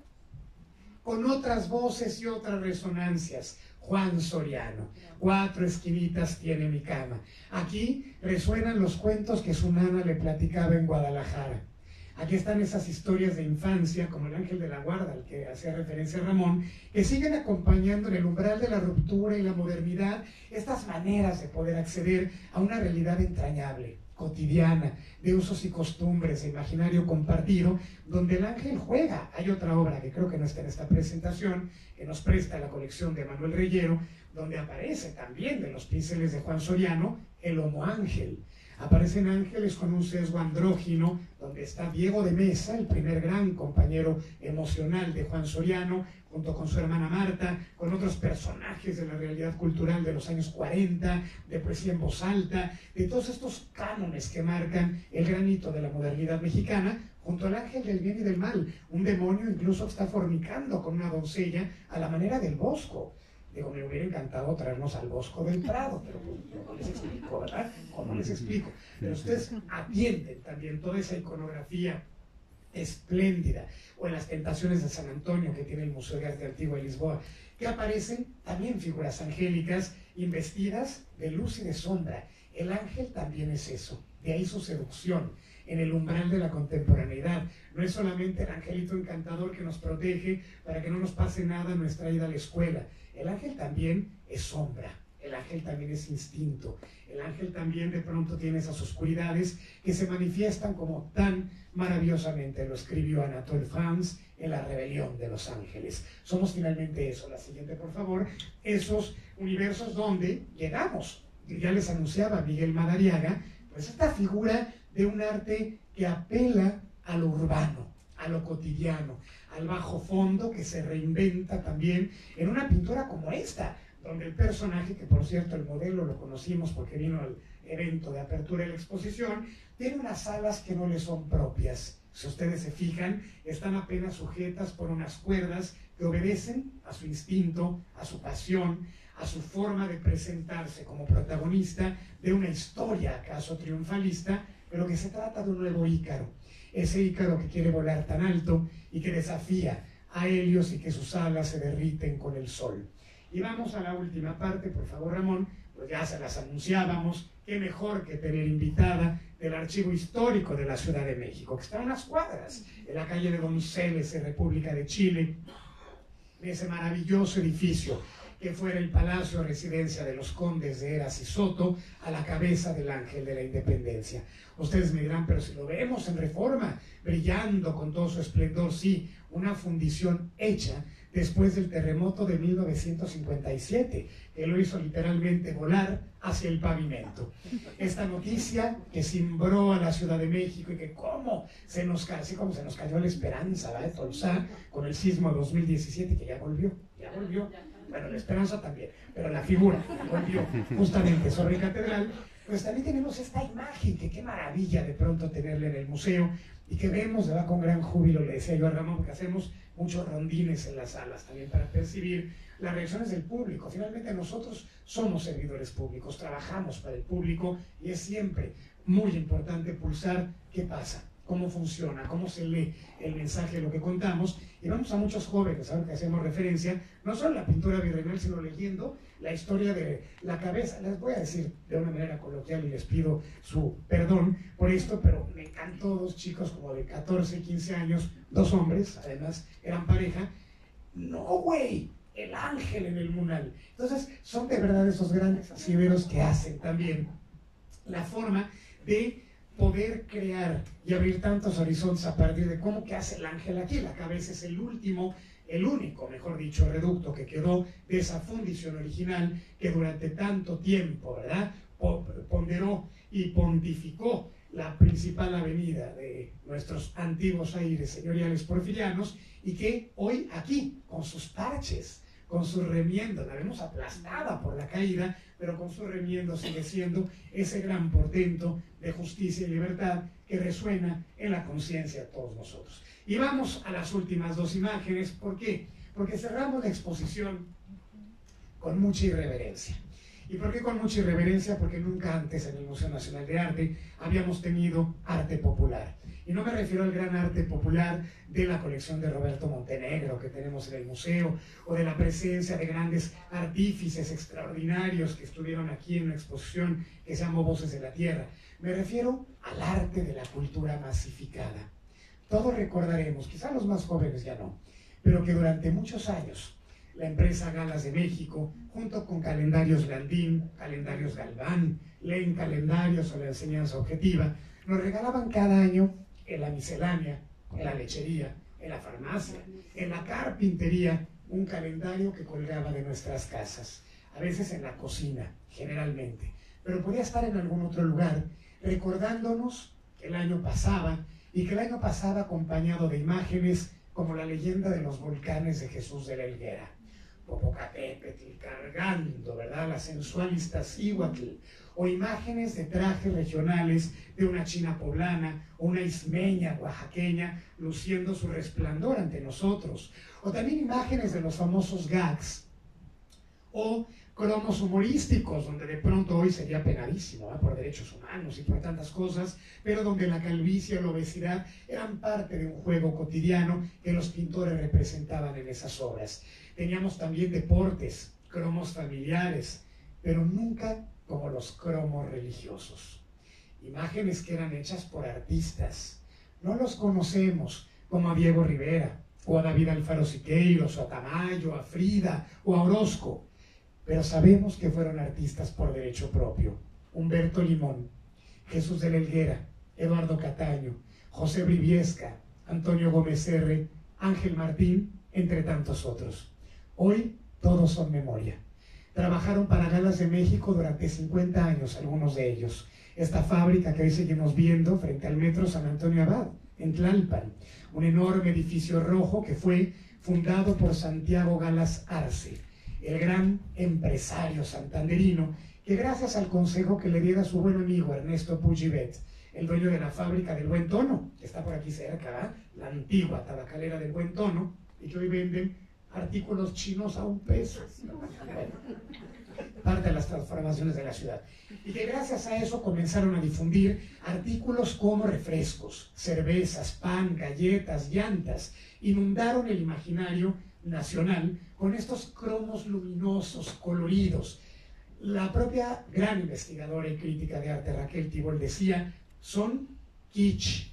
con otras voces y otras resonancias. Juan Soriano, 4 esquinitas tiene mi cama. Aquí resuenan los cuentos que su nana le platicaba en Guadalajara. Aquí están esas historias de infancia, como el ángel de la guarda, al que hacía referencia Ramón, que siguen acompañando en el umbral de la ruptura y la modernidad estas maneras de poder acceder a una realidad entrañable. cotidiana, de usos y costumbres, de imaginario compartido, donde el ángel juega. Hay otra obra que creo que no está en esta presentación, que nos presta la colección de Manuel Reyero, donde aparece también de los pinceles de Juan Soriano el Homo Ángel. Aparecen ángeles con un sesgo andrógino, donde está Diego de Mesa, el primer gran compañero emocional de Juan Soriano, junto con su hermana Marta, con otros personajes de la realidad cultural de los años 40, de poesía en voz alta, de todos estos cánones que marcan el granito de la modernidad mexicana, junto al ángel del bien y del mal, un demonio incluso que está fornicando con una doncella a la manera del Bosco. Digo, me hubiera encantado traernos al Bosco del Prado, pero no les explico, ¿verdad? ¿Cómo les explico? Pero ustedes atienden también toda esa iconografía espléndida, o en las Tentaciones de San Antonio que tiene el Museo de Arte Antigua de Lisboa, que aparecen también figuras angélicas investidas de luz y de sombra. El ángel también es eso, de ahí su seducción en el umbral de la contemporaneidad. No es solamente el angelito encantador que nos protege para que no nos pase nada en nuestra ida a la escuela. El ángel también es sombra, el ángel también es instinto, el ángel también de pronto tiene esas oscuridades que se manifiestan como tan maravillosamente lo escribió Anatole France en La Rebelión de los Ángeles. Somos finalmente eso. La siguiente, por favor. Esos universos donde llegamos. Ya les anunciaba Miguel Madariaga, pues esta figura de un arte que apela a lo urbano, a lo cotidiano, al bajo fondo, que se reinventa también en una pintura como esta, donde el personaje, que por cierto el modelo lo conocimos porque vino al evento de apertura de la exposición, tiene unas alas que no le son propias. Si ustedes se fijan, están apenas sujetas por unas cuerdas que obedecen a su instinto, a su pasión, a su forma de presentarse como protagonista de una historia acaso triunfalista, pero que se trata de un nuevo Ícaro. Ese Ícaro que quiere volar tan alto y que desafía a Helios y que sus alas se derriten con el sol. Y vamos a la última parte, por favor, Ramón, pues ya se las anunciábamos. Qué mejor que tener invitada del Archivo Histórico de la Ciudad de México, que está a unas cuadras, en la calle de Donceles, en República de Chile, de ese maravilloso edificio que fuera el Palacio Residencia de los Condes de Heras y Soto, a la cabeza del Ángel de la Independencia. Ustedes me dirán, pero si lo vemos en Reforma, brillando con todo su esplendor, sí, una fundición hecha después del terremoto de 1957, que lo hizo literalmente volar hacia el pavimento. Esta noticia que cimbró a la Ciudad de México y que como se nos cayó la esperanza, ¿verdad? De Tolsá, con el sismo de 2017, que ya volvió. Bueno, la esperanza también, pero la figura volvió justamente sobre la catedral. Pues también tenemos esta imagen, que qué maravilla de pronto tenerla en el museo, y que vemos, ¿verdad? Con gran júbilo, le decía yo a Ramón, porque hacemos muchos rondines en las salas también para percibir las reacciones del público. Finalmente nosotros somos servidores públicos, trabajamos para el público, y es siempre muy importante pulsar qué pasa, cómo funciona, cómo se lee el mensaje de lo que contamos. Y vamos a muchos jóvenes, ahora que hacemos referencia, no solo a la pintura virreinal, sino leyendo la historia de la cabeza. Les voy a decir de una manera coloquial y les pido su perdón por esto, pero me encantó dos chicos como de 14, 15 años, dos hombres, además eran pareja. No, güey, el ángel en el Munal. Entonces, son de verdad esos grandes asiveros que hacen también la forma de poder crear y abrir tantos horizontes a partir de cómo que hace el ángel aquí. La cabeza es el único, mejor dicho, reducto que quedó de esa fundición original que durante tanto tiempo, ¿verdad?, ponderó y pontificó la principal avenida de nuestros antiguos aires señoriales porfirianos, y que hoy aquí, con sus parches, con sus remiendos, la vemos aplastada por la caída, pero con sus remiendos sigue siendo ese gran portento de justicia y libertad que resuena en la conciencia de todos nosotros. Y vamos a las últimas dos imágenes. ¿Por qué? Porque cerramos la exposición con mucha irreverencia. ¿Y por qué con mucha irreverencia? Porque nunca antes en el Museo Nacional de Arte habíamos tenido arte popular. Y no me refiero al gran arte popular de la colección de Roberto Montenegro que tenemos en el museo, o de la presencia de grandes artífices extraordinarios que estuvieron aquí en una exposición que se llamó Voces de la Tierra. Me refiero al arte de la cultura masificada. Todos recordaremos, quizá los más jóvenes ya no, pero que durante muchos años la empresa Galas de México, junto con Calendarios Landín, Calendarios Galván, Leen Calendarios o la Enseñanza Objetiva, nos regalaban cada año en la miscelánea, en la lechería, en la farmacia, en la carpintería, un calendario que colgaba de nuestras casas, a veces en la cocina, generalmente, pero podía estar en algún otro lugar, recordándonos que el año pasaba y que el año pasaba acompañado de imágenes como la leyenda de los volcanes de Jesús de la Higuera, Popocatépetl cargando, ¿verdad?, la sensual Iztaccíhuatl, o imágenes de trajes regionales de una china poblana o una ismeña oaxaqueña luciendo su resplandor ante nosotros, o también imágenes de los famosos gags, o cromos humorísticos, donde de pronto hoy sería penadísimo, ¿eh?, por derechos humanos y por tantas cosas, pero donde la calvicie o la obesidad eran parte de un juego cotidiano que los pintores representaban en esas obras. Teníamos también deportes, cromos familiares, pero nunca como los cromos religiosos. Imágenes que eran hechas por artistas. No los conocemos, como a Diego Rivera, o a David Alfaro Siqueiros, o a Tamayo, a Frida, o a Orozco, pero sabemos que fueron artistas por derecho propio. Humberto Limón, Jesús de la Higuera, Eduardo Cataño, José Briviesca, Antonio Gómez R., Ángel Martín, entre tantos otros. Hoy todos son memoria. Trabajaron para Galas de México durante 50 años, algunos de ellos. Esta fábrica que hoy seguimos viendo frente al Metro San Antonio Abad, en Tlalpan, un enorme edificio rojo que fue fundado por Santiago Galas Arce, el gran empresario santanderino, que gracias al consejo que le diera su buen amigo Ernesto Pugivet, el dueño de la fábrica del Buen Tono, que está por aquí cerca, ¿eh?, la antigua tabacalera del Buen Tono, y que hoy venden artículos chinos a $1. Bueno, parte de las transformaciones de la ciudad. Y que gracias a eso comenzaron a difundir artículos como refrescos, cervezas, pan, galletas, llantas. Inundaron el imaginario nacional con estos cromos luminosos, coloridos. La propia gran investigadora y crítica de arte Raquel Tibol decía, son kitsch,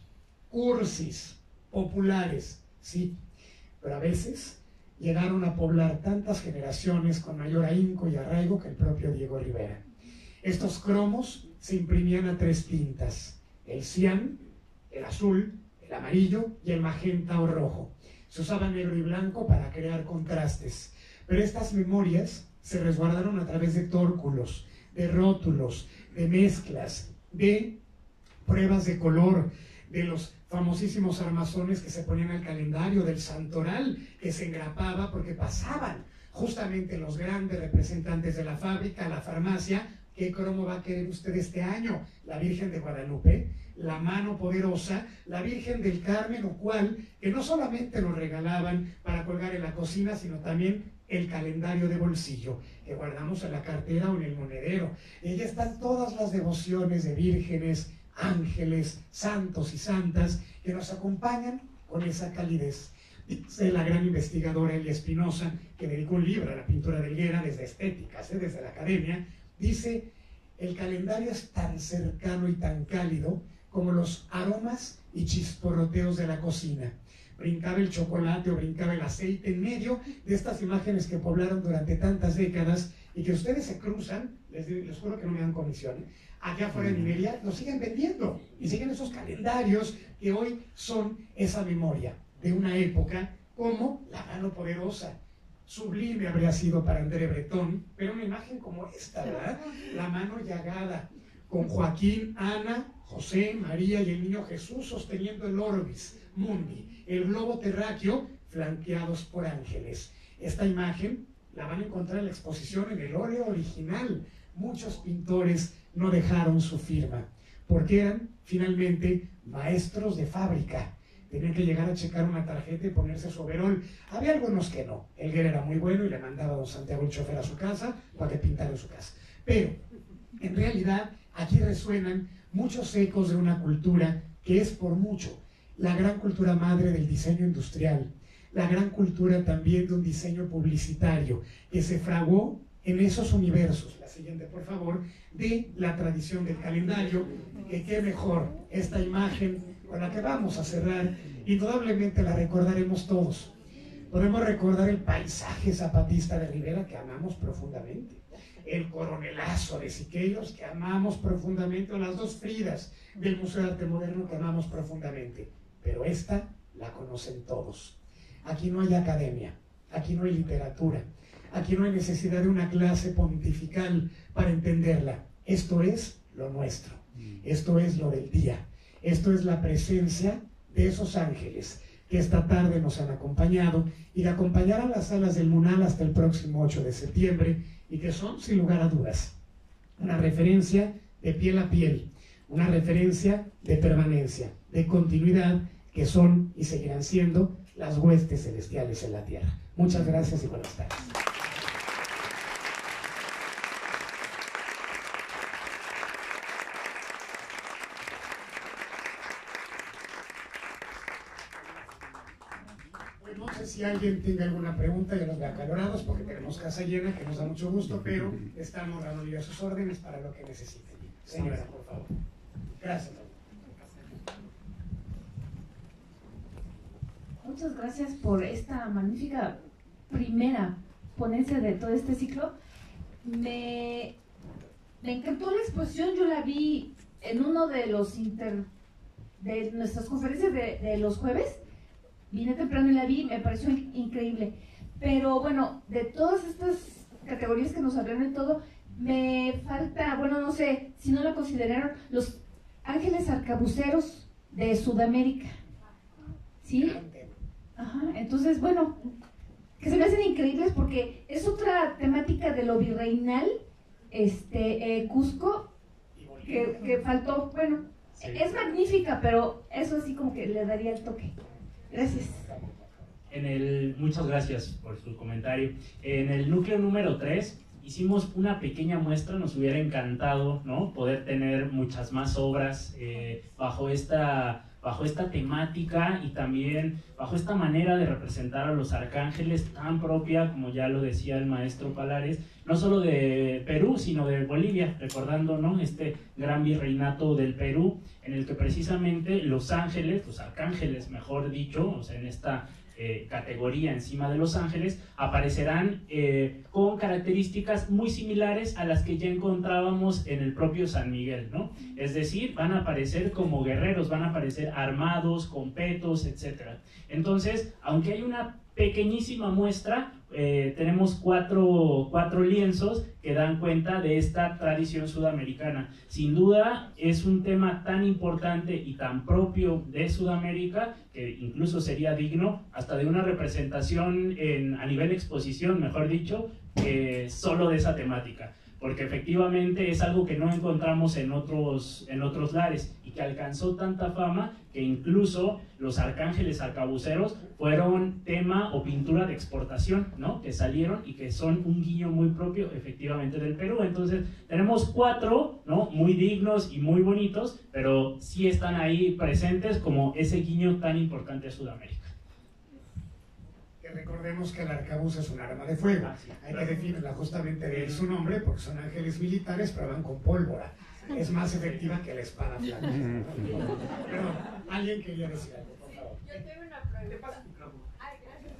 cursis, populares, sí, pero a veces llegaron a poblar tantas generaciones con mayor ahínco y arraigo que el propio Diego Rivera. Estos cromos se imprimían a 3 tintas, el cian, el azul, el amarillo y el magenta o rojo. Se usaba negro y blanco para crear contrastes, pero estas memorias se resguardaron a través de tórculos, de rótulos, de mezclas, de pruebas de color, de los famosísimos armazones que se ponían al calendario, del santoral que se engrapaba porque pasaban justamente los grandes representantes de la fábrica, la farmacia. ¿Qué cromo va a querer usted este año? La Virgen de Guadalupe, la Mano Poderosa, la Virgen del Carmen, o cual, que no solamente nos regalaban para colgar en la cocina, sino también el calendario de bolsillo, que guardamos en la cartera o en el monedero. Y ahí están todas las devociones de vírgenes, ángeles, santos y santas que nos acompañan con esa calidez. Dice la gran investigadora Elia Espinosa, que dedicó un libro a la pintura de Higuera desde estéticas, desde la academia, dice, el calendario es tan cercano y tan cálido como los aromas y chisporroteos de la cocina. Brincaba el chocolate o brincaba el aceite en medio de estas imágenes que poblaron durante tantas décadas y que ustedes se cruzan, les juro que no me dan comisión, allá afuera en Iberia, lo siguen vendiendo y siguen esos calendarios que hoy son esa memoria de una época como la Mano Poderosa. Sublime habría sido para André Breton, pero una imagen como esta, ¿verdad? La mano llagada, con Joaquín, Ana, José, María y el niño Jesús sosteniendo el Orbis Mundi, el globo terráqueo, flanqueados por ángeles. Esta imagen la van a encontrar en la exposición en el óleo original. Muchos pintores no dejaron su firma, porque eran finalmente maestros de fábrica. Tenían que llegar a checar una tarjeta y ponerse su overol. Había algunos que no. Elguera era muy bueno y le mandaba a don Santiago el chofer a su casa para que pintara en su casa. Pero, en realidad, aquí resuenan muchos ecos de una cultura que es por mucho la gran cultura madre del diseño industrial, la gran cultura también de un diseño publicitario que se fraguó en esos universos. La siguiente, por favor, de la tradición del calendario, que qué mejor esta imagen con la que vamos a cerrar, indudablemente la recordaremos todos, Podemos recordar el paisaje zapatista de Rivera, que amamos profundamente, el coronelazo de Siqueiros, que amamos profundamente, o las dos Fridas del Museo de Arte Moderno, que amamos profundamente. Pero esta la conocen todos. Aquí no hay academia, aquí no hay literatura, aquí no hay necesidad de una clase pontifical para entenderla. Esto es lo nuestro, esto es lo del día, esto es la presencia de esos ángeles que esta tarde nos han acompañado y que acompañarán las salas del MUNAL hasta el próximo 8 de septiembre y que son, sin lugar a dudas, una referencia de piel a piel, una referencia de permanencia, de continuidad, que son y seguirán siendo las huestes celestiales en la tierra. Muchas gracias y buenas tardes. No sé si alguien tenga alguna pregunta, ya los veo acalorados porque tenemos casa llena, que nos da mucho gusto, pero estamos dando a sus órdenes para lo que necesiten. Señora, por favor. Gracias. Muchas gracias por esta magnífica primera ponencia de todo este ciclo. Me encantó la exposición, yo la vi en uno de los de nuestras conferencias de los jueves. Vine temprano y la vi, me pareció increíble. Pero bueno, de todas estas categorías que nos hablaron y todo, me falta, bueno, no sé si no lo consideraron, los ángeles arcabuceros de Sudamérica. ¿Sí? Ajá, entonces, bueno, que se me hacen increíbles porque es otra temática de lo virreinal, Cusco, que faltó, bueno, sí. Es magnífica, pero eso así como que le daría el toque. Gracias. Muchas gracias por su comentario. En el núcleo número 3 hicimos una pequeña muestra, nos hubiera encantado, ¿no?, poder tener muchas más obras bajo esta temática y también bajo esta manera de representar a los arcángeles tan propia, como ya lo decía el maestro Palares, no solo de Perú, sino de Bolivia, recordando, ¿no?, este gran virreinato del Perú, en el que precisamente los ángeles, los arcángeles, mejor dicho, o sea, en esta categoría encima de los ángeles, aparecerán con características muy similares a las que ya encontrábamos en el propio San Miguel, ¿no? Es decir, van a aparecer como guerreros, van a aparecer armados, con petos, etc. Entonces, aunque hay una pequeñísima muestra, tenemos cuatro lienzos que dan cuenta de esta tradición sudamericana. Sin duda es un tema tan importante y tan propio de Sudamérica que incluso sería digno hasta de una representación a nivel de exposición, mejor dicho, solo de esa temática, porque efectivamente es algo que no encontramos en otros lares y que alcanzó tanta fama que incluso los arcángeles arcabuceros fueron tema o pintura de exportación, ¿no?, que salieron y que son un guiño muy propio efectivamente del Perú. Entonces tenemos 4, ¿no?, muy dignos y muy bonitos, pero sí están ahí presentes como ese guiño tan importante a Sudamérica. Recordemos que el arcabuz es un arma de fuego. Hay que definirla justamente de su nombre, porque son ángeles militares, pero van con pólvora. Es más efectiva que la espada flaca. Perdón, alguien quería decir algo, por favor. Yo tengo una pregunta. Ay, gracias,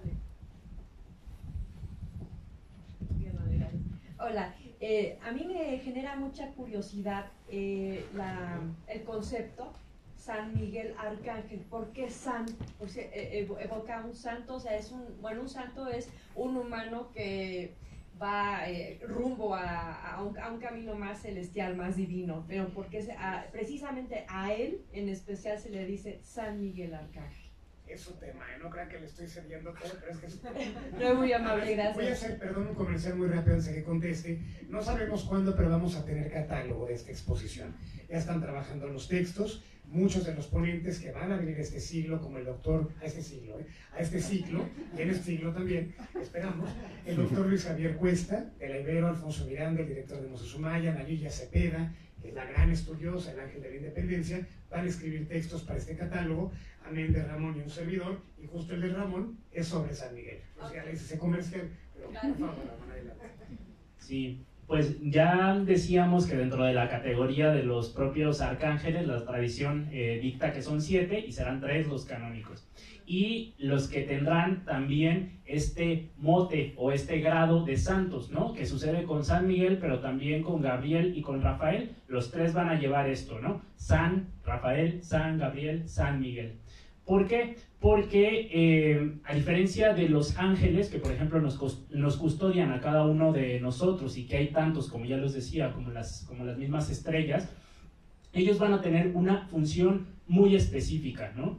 muy amable. Gracias. Hola, a mí me genera mucha curiosidad el concepto San Miguel Arcángel. ¿Por qué San? Porque evoca un santo, o sea, un santo es un humano que va rumbo a un camino más celestial, más divino, pero porque precisamente a él en especial se le dice San Miguel Arcángel. Es su tema, no crean que le estoy cediendo todo, pero es que es su tema. No, muy amable, gracias. Voy a hacer, perdón, un comercial muy rápido antes de que conteste. No sabemos cuándo, pero vamos a tener catálogo de esta exposición. Ya están trabajando los textos. Muchos de los ponentes que van a venir a este siglo, como el doctor, a este ciclo, y en este siglo también, esperamos, el doctor Luis Javier Cuesta, de la Ibero, Alfonso Miranda, el director de Museo Sumaya, Nayilla Cepeda, que es la gran estudiosa, el ángel de la independencia, van a escribir textos para este catálogo, amén de Ramón y un servidor, y justo el de Ramón es sobre San Miguel. O sea, les hice comercial, pero por favor, Ramón, adelante. Sí. Pues ya decíamos que dentro de la categoría de los propios arcángeles, la tradición dicta que son 7 y serán 3 los canónicos. y los que tendrán también este mote o este grado de santos, ¿no? Que sucede con San Miguel, pero también con Gabriel y con Rafael. Los tres van a llevar esto, ¿no? San Rafael, San Gabriel, San Miguel. ¿Por qué? Porque a diferencia de los ángeles, que por ejemplo nos custodian a cada uno de nosotros, y que hay tantos, como ya les decía, como las mismas estrellas, ellos van a tener una función muy específica, ¿no?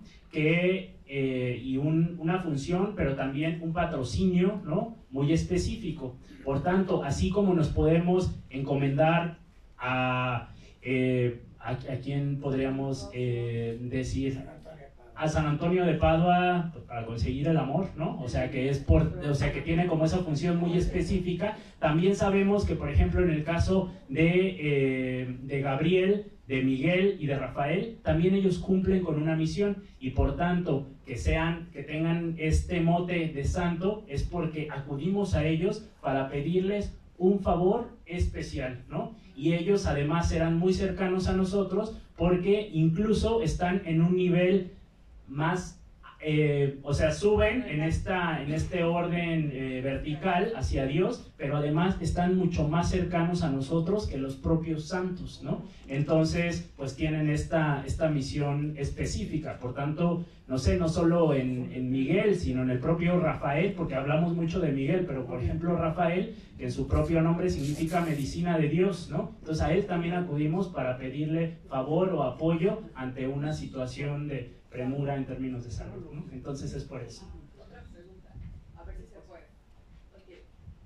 Una función, pero también un patrocinio, ¿no? Muy específico. Por tanto, así como nos podemos encomendar a quién podríamos decir, a San Antonio de Padua para conseguir el amor, ¿no? O sea, que tiene como esa función muy específica. También sabemos que, por ejemplo, en el caso de Gabriel, de Miguel y de Rafael, también ellos cumplen con una misión, y por tanto, que tengan este mote de santo, es porque acudimos a ellos para pedirles un favor especial, ¿no? Y ellos además serán muy cercanos a nosotros, porque incluso están en un nivel más, suben en este orden vertical hacia Dios, pero además están mucho más cercanos a nosotros que los propios santos, ¿no? Entonces, pues tienen esta misión específica. Por tanto, no solo en Miguel, sino en el propio Rafael, porque hablamos mucho de Miguel, pero por ejemplo Rafael, que en su propio nombre significa medicina de Dios, ¿no? Entonces a él también acudimos para pedirle favor o apoyo ante una situación de premura en términos de salud, ¿no? Entonces es por eso. Otra pregunta, a ver si se puede. Okay.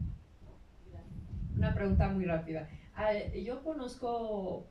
Una pregunta muy rápida. Yo conozco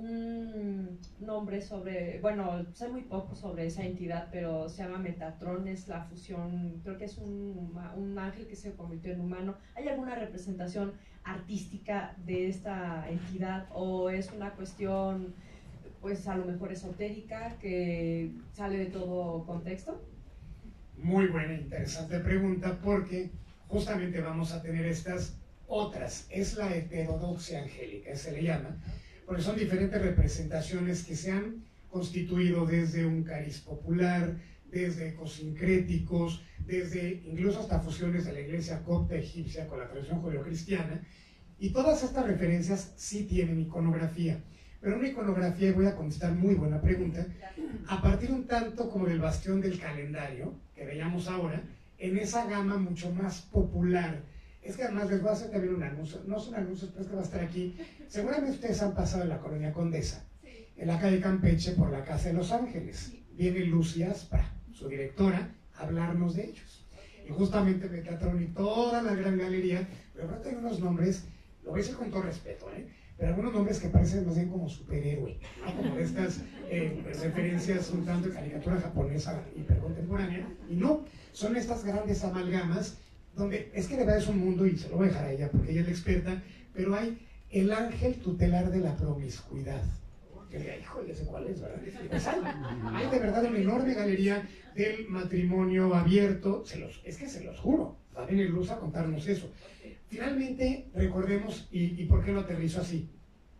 un nombre sé muy poco sobre esa entidad, pero se llama Metatron, es la fusión, creo que es un ángel que se convirtió en humano. ¿Hay alguna representación artística de esta entidad, o es una cuestión, pues a lo mejor esotérica, que sale de todo contexto? Muy buena, interesante pregunta, porque justamente vamos a tener estas otras. Es la heterodoxia angélica, se le llama, porque son diferentes representaciones que se han constituido desde un cariz popular, desde ecosincréticos, desde incluso hasta fusiones de la iglesia copta egipcia con la tradición judeocristiana, y todas estas referencias sí tienen iconografía. Pero una iconografía, y voy a contestar muy buena pregunta, a partir un tanto como del bastión del calendario, que veíamos ahora, en esa gama mucho más popular. Es que además les voy a hacer también un anuncio, no son anuncios, pero es que va a estar aquí. Seguramente ustedes han pasado en la colonia Condesa, en la calle Campeche, por la Casa de los Ángeles. Viene Lucy Aspra, su directora, a hablarnos de ellos. Y justamente Metatron y toda la gran galería, pero ahora tengo unos nombres, lo voy a decir con todo respeto, pero algunos nombres que parecen más bien como superhéroe, ¿no? Como de estas referencias un tanto de caricatura japonesa hipercontemporánea, y no, son estas grandes amalgamas, donde es que de verdad es un mundo, y se lo voy a dejar a ella porque ella es la experta, pero hay el ángel tutelar de la promiscuidad. Que diga, híjole, ¿ese cuál es, verdad? Pues hay de verdad una enorme galería del matrimonio abierto, es que se los juro, va a venir Luz a contarnos eso. Finalmente, recordemos, y por qué lo aterrizo así,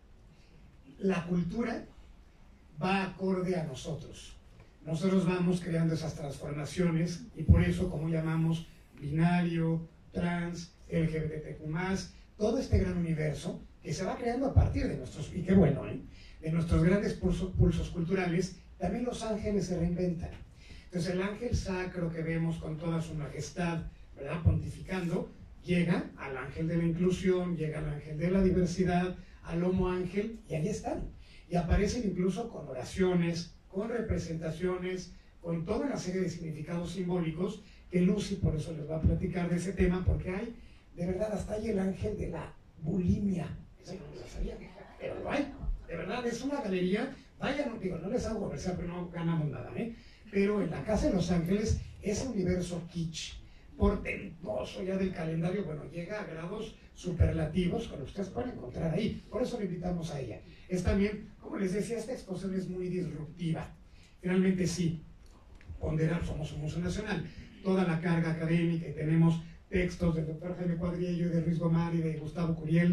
la cultura va acorde a nosotros. Nosotros vamos creando esas transformaciones, y por eso, como llamamos binario, trans, LGBTQ+, todo este gran universo que se va creando a partir de nuestros, y qué bueno, de nuestros grandes pulsos culturales, también los ángeles se reinventan. Entonces el ángel sacro que vemos con toda su majestad, ¿verdad?, pontificando, llega al ángel de la inclusión, llega al ángel de la diversidad, al homo ángel, y ahí están. Y aparecen incluso con oraciones, con representaciones, con toda una serie de significados simbólicos, que Lucy por eso les va a platicar de ese tema, porque hay, de verdad, hasta hay el ángel de la bulimia. Eso no lo sabía, pero lo hay. De verdad, es una galería, vayan, digo, no les hago comercial, pero no ganamos nada, pero en la Casa de los Ángeles, ese universo kitsch, portentoso ya del calendario, bueno, llega a grados superlativos que ustedes pueden encontrar ahí. Por eso le invitamos a ella. Es también, como les decía, esta exposición es muy disruptiva. Finalmente sí, ponderar, somos un museo nacional, toda la carga académica, y tenemos textos del doctor Jaime Cuadriello, de Luis Gomar y de Gustavo Curiel,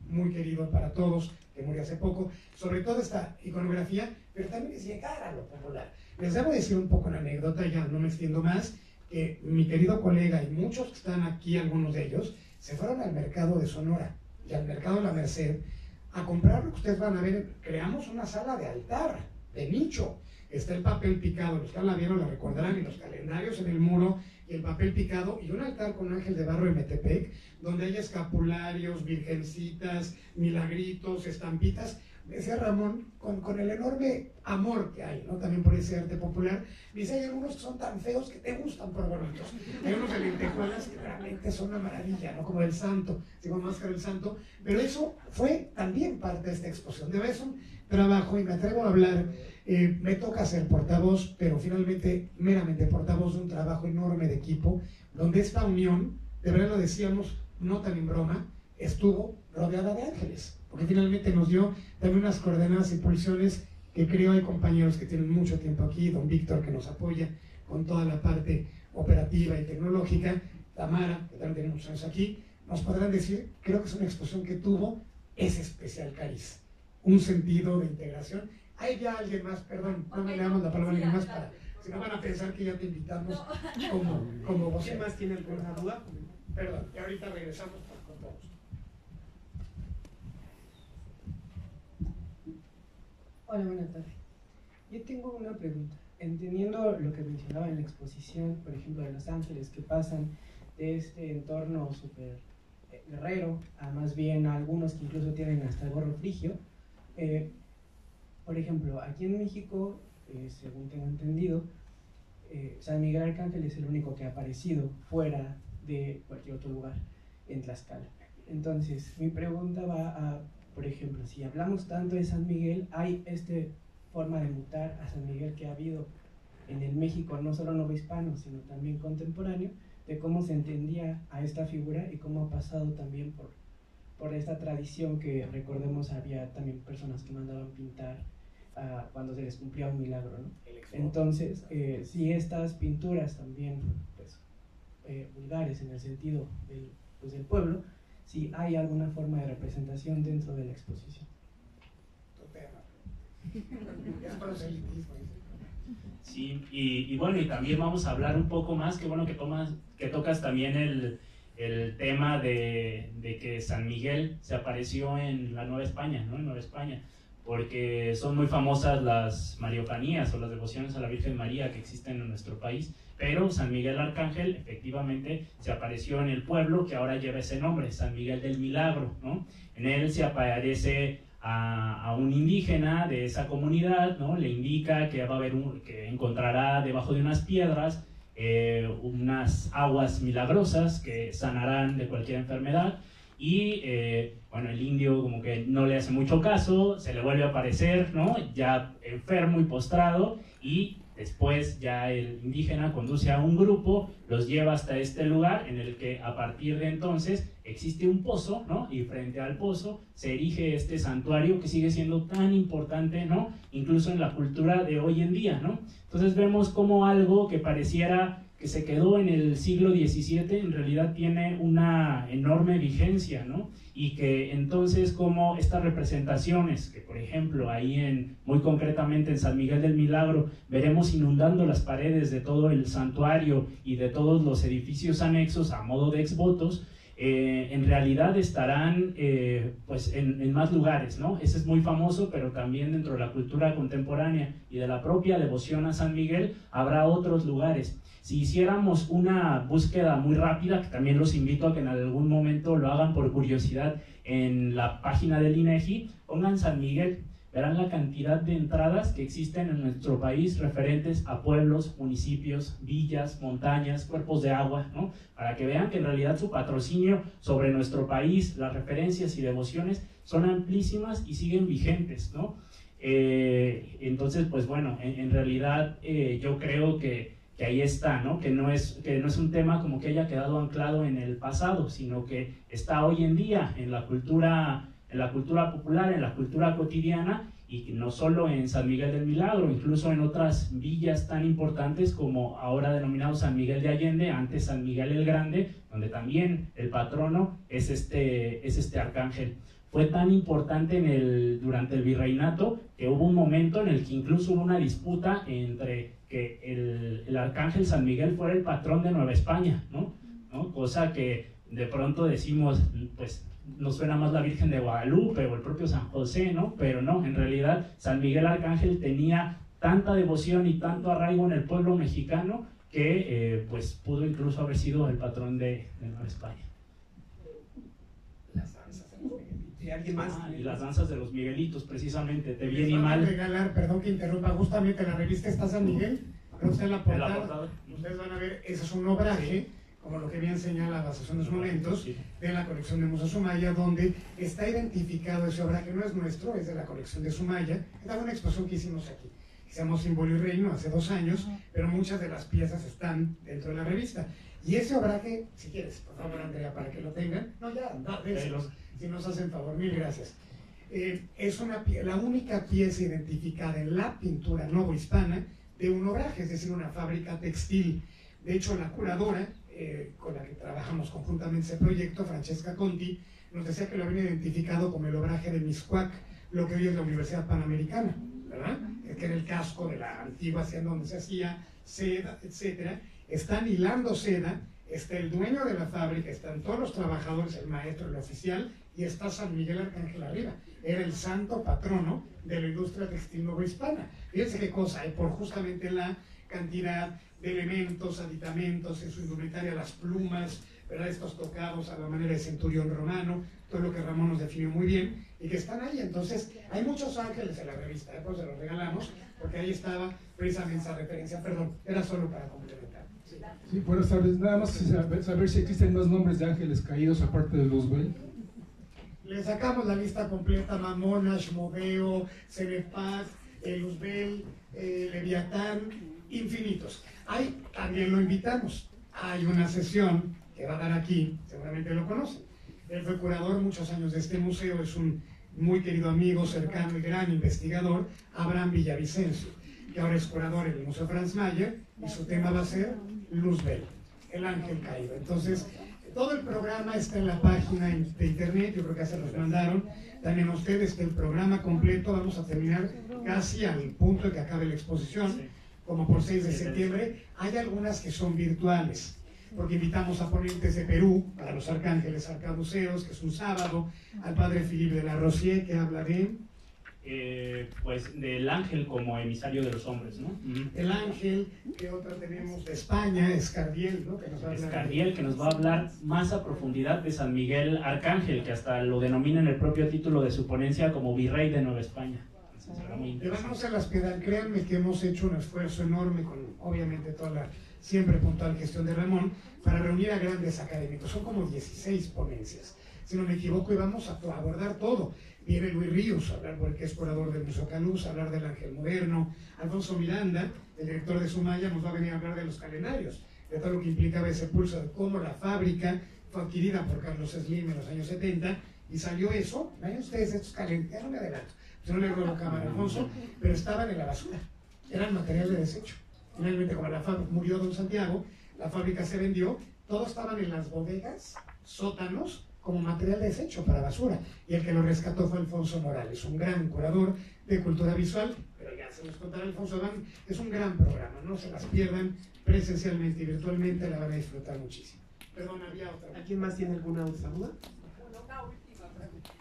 muy querido para todos, que murió hace poco, sobre todo esta iconografía, pero también es llegar a lo popular. Les debo decir un poco una anécdota, ya no me extiendo más, que mi querido colega y muchos que están aquí, algunos de ellos, se fueron al mercado de Sonora y al mercado de la Merced a comprar lo que ustedes van a ver. Creamos una sala de altar, de nicho. Está el papel picado, los que la vieron la recordarán, y los calendarios en el muro, y el papel picado, y un altar con ángel de barro de Metepec, donde hay escapularios, virgencitas, milagritos, estampitas. Decía Ramón, con el enorme amor que hay, ¿no? También por ese arte popular. Dice, hay algunos que son tan feos que te gustan por bonitos. Hay unos de lentejuelas que realmente son una maravilla, ¿no? Como el santo, digo, Máscara del Santo. Pero eso fue también parte de esta exposición. De es un trabajo, y me atrevo a hablar, me toca ser portavoz, pero finalmente meramente portavoz de un trabajo enorme de equipo, donde esta unión, de verdad lo decíamos, no tan en broma, estuvo rodeada de ángeles, porque finalmente nos dio también unas coordenadas y pulsiones que creo hay compañeros que tienen mucho tiempo aquí, don Víctor que nos apoya con toda la parte operativa y tecnológica, Tamara, que también tiene muchos años aquí, nos podrán decir, creo que es una exposición que tuvo ese especial cariz, un sentido de integración. Hay ya alguien más, perdón, no me le damos la palabra a alguien más para, si no van a pensar que ya te invitamos como voz. ¿Quién más tiene alguna duda? Perdón, y ahorita regresamos para contarnos. Hola, buenas tardes. Yo tengo una pregunta. Entendiendo lo que mencionaba en la exposición, por ejemplo, de Los Ángeles, que pasan de este entorno súper guerrero a más bien a algunos que incluso tienen hasta el gorro frigio, por ejemplo, aquí en México, según tengo entendido, San Miguel Arcángel es el único que ha aparecido fuera de cualquier otro lugar en Tlaxcala. Entonces, mi pregunta va a, por ejemplo, si hablamos tanto de San Miguel, hay esta forma de mutar a San Miguel que ha habido en el México, no solo novohispano, sino también contemporáneo, de cómo se entendía a esta figura y cómo ha pasado también por esta tradición que, recordemos, había también personas que mandaban pintar cuando se les cumplía un milagro, ¿no? Entonces, si estas pinturas también, pues, vulgares en el sentido del pueblo, si hay alguna forma de representación dentro de la exposición. Sí, y bueno, y también vamos a hablar un poco más, que bueno que tocas también el tema de que San Miguel se apareció en la Nueva España, ¿no? En Nueva España, porque son muy famosas las mariofanías o las devociones a la Virgen María que existen en nuestro país, pero San Miguel Arcángel efectivamente se apareció en el pueblo que ahora lleva ese nombre, San Miguel del Milagro, ¿no? En él se aparece a un indígena de esa comunidad, ¿no? Le indica que va a haber que encontrará debajo de unas piedras unas aguas milagrosas que sanarán de cualquier enfermedad. Y bueno, el indio como que no le hace mucho caso, se le vuelve a aparecer, ¿no? Ya enfermo y postrado, y después ya el indígena conduce a un grupo, los lleva hasta este lugar en el que a partir de entonces existe un pozo, ¿no? Y frente al pozo se erige este santuario que sigue siendo tan importante, ¿no? Incluso en la cultura de hoy en día, ¿no? Entonces vemos como algo que pareciera que se quedó en el siglo XVII, en realidad tiene una enorme vigencia, ¿no? Y que entonces como estas representaciones, que por ejemplo ahí muy concretamente en San Miguel del Milagro, veremos inundando las paredes de todo el santuario y de todos los edificios anexos a modo de exvotos, en realidad estarán pues en más lugares, ¿no? Ese es muy famoso, pero también dentro de la cultura contemporánea y de la propia devoción a San Miguel habrá otros lugares. Si hiciéramos una búsqueda muy rápida, que también los invito a que en algún momento lo hagan por curiosidad en la página del INEGI, pongan San Miguel, verán la cantidad de entradas que existen en nuestro país referentes a pueblos, municipios, villas, montañas, cuerpos de agua, ¿no? Para que vean que en realidad su patrocinio sobre nuestro país, las referencias y devociones son amplísimas y siguen vigentes, ¿no? Entonces, pues bueno, en realidad yo creo que ahí está, ¿no? Que no es un tema como que haya quedado anclado en el pasado, sino que está hoy en día en la cultura popular, en la cultura cotidiana, y no solo en San Miguel del Milagro, incluso en otras villas tan importantes como ahora denominado San Miguel de Allende, antes San Miguel el Grande, donde también el patrono es este arcángel. fue tan importante durante el virreinato que hubo un momento en el que incluso hubo una disputa entre que el arcángel San Miguel fuera el patrón de Nueva España, ¿no? Cosa que de pronto decimos, pues nos suena más la Virgen de Guadalupe o el propio San José, ¿no? Pero no, en realidad San Miguel Arcángel tenía tanta devoción y tanto arraigo en el pueblo mexicano que pues pudo incluso haber sido el patrón de Nueva España. Las danzas de los Miguelitos. ¿Y alguien más? Y las danzas de los Miguelitos, precisamente, de bien y Les van a mal. regalar, perdón que interrumpa, justamente la revista está San Miguel, pero está en la portada. En la portada. Ustedes van a ver, ese es un obraje, como lo que bien señala hace unos momentos, de la colección de Museo Sumaya, donde está identificado ese obraje, no es nuestro, es de la colección de Sumaya. Esta fue una exposición que hicimos aquí, que se llamó Símbolo y Reino, hace 2 años, pero muchas de las piezas están dentro de la revista. Y ese obraje, si quieres, por favor, Andrea, para que lo tengan. No, ya, déselos, si nos hacen favor, mil gracias. Es la única pieza identificada en la pintura novohispana de un obraje, es decir, una fábrica textil. De hecho, la curadora, con la que trabajamos conjuntamente ese proyecto, Francesca Conti, nos decía que lo habían identificado como el obraje de Mixcoac, lo que hoy es la Universidad Panamericana, ¿verdad? Que era el casco de la antigua hacienda donde se hacía seda, etcétera. Están hilando seda, está el dueño de la fábrica, están todos los trabajadores, el maestro, el oficial, y está San Miguel Arcángel arriba. Era el santo patrono de la industria textil novohispana. Fíjense qué cosa, por justamente la cantidad de elementos, aditamentos en su indumentaria, las plumas, ¿verdad? Estos tocados a la manera de centurión romano, todo lo que Ramón nos definió muy bien, y que están ahí. Entonces, hay muchos ángeles en la revista, pues se los regalamos, porque ahí estaba precisamente esa referencia. Perdón, era solo para complementar. Sí, buenas tardes. Nada más saber si existen más nombres de ángeles caídos aparte de Luzbel. Le sacamos la lista completa: Mamón, Ashmodeo, Cenefat, Luzbel, Leviatán, infinitos. Ahí también lo invitamos. Hay una sesión que va a dar aquí, seguramente lo conocen. Él fue curador muchos años de este museo, es un muy querido amigo, cercano y gran investigador, Abraham Villavicencio, que ahora es curador en el Museo Franz Mayer, y su tema va a ser Luzbel, el ángel caído. Entonces, todo el programa está en la página de internet, yo creo que ya se los mandaron. También a ustedes el programa completo. Vamos a terminar casi al punto de que acabe la exposición, como por 6 de septiembre. Hay algunas que son virtuales, porque invitamos a ponentes de Perú, para los arcángeles arcabuceos, que es un sábado, al padre Philippe de la Rosier, que habla de... pues del ángel como emisario de los hombres, ¿no? El ángel, que otra tenemos de España, Escardiel, ¿no? Que nos va a hablar Escardiel, que nos va a hablar más a profundidad de San Miguel Arcángel, que hasta lo denomina en el propio título de su ponencia como virrey de Nueva España. Le vamos a las pedal, créanme que hemos hecho un esfuerzo enorme con, obviamente, toda la siempre puntual gestión de Ramón, para reunir a grandes académicos. Son como 16 ponencias, si no me equivoco, y vamos a abordar todo. Viene Luis Ríos a hablar, porque es curador del Museo Caluz, a hablar del ángel moderno. Alfonso Miranda, el director de Sumaya, nos va a venir a hablar de los calendarios, de todo lo que implicaba ese pulso, de cómo la fábrica fue adquirida por Carlos Slim en los años 70, y salió eso. Vean ustedes estos calendarios, no me adelanto, yo no le robo cámara a Alfonso, pero estaban en la basura, eran material de desecho. Finalmente, como la fábrica murió don Santiago, la fábrica se vendió, todos estaban en las bodegas, sótanos, como material de desecho para basura, y el que lo rescató fue Alfonso Morales, un gran curador de cultura visual. Pero ya se nos contará Alfonso, es un gran programa, no se las pierdan, presencialmente y virtualmente la van a disfrutar muchísimo. Perdón, había otra. ¿Alguien más tiene alguna otra duda? Una última pregunta.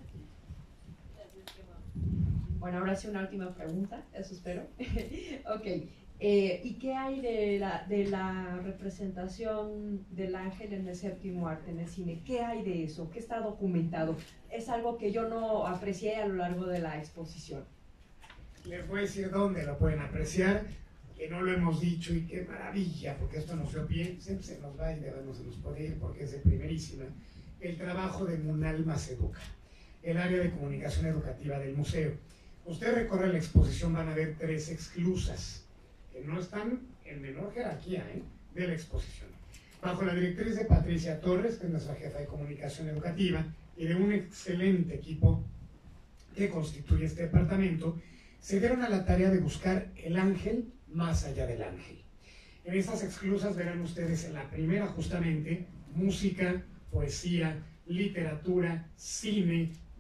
Bueno, ahora sí una última pregunta, eso espero. Ok. ¿Y qué hay de la representación del ángel en el séptimo arte en el cine? ¿Qué hay de eso? ¿Qué está documentado? Es algo que yo no aprecié a lo largo de la exposición. Les voy a decir dónde lo pueden apreciar, que no lo hemos dicho, y qué maravilla, porque esto nos dio pie, siempre se nos va y no se nos puede ir porque es de primerísima. El trabajo de Munal Maceduca, el área de comunicación educativa del museo. Usted recorre la exposición, van a ver 3 exclusas, que no están en menor jerarquía de la exposición. Bajo la directriz de Patricia Torres, que es nuestra jefa de comunicación educativa, y de un excelente equipo que constituye este departamento, se dieron a la tarea de buscar el ángel más allá del ángel. En estas exclusas verán ustedes en la primera justamente música, poesía, literatura, cine,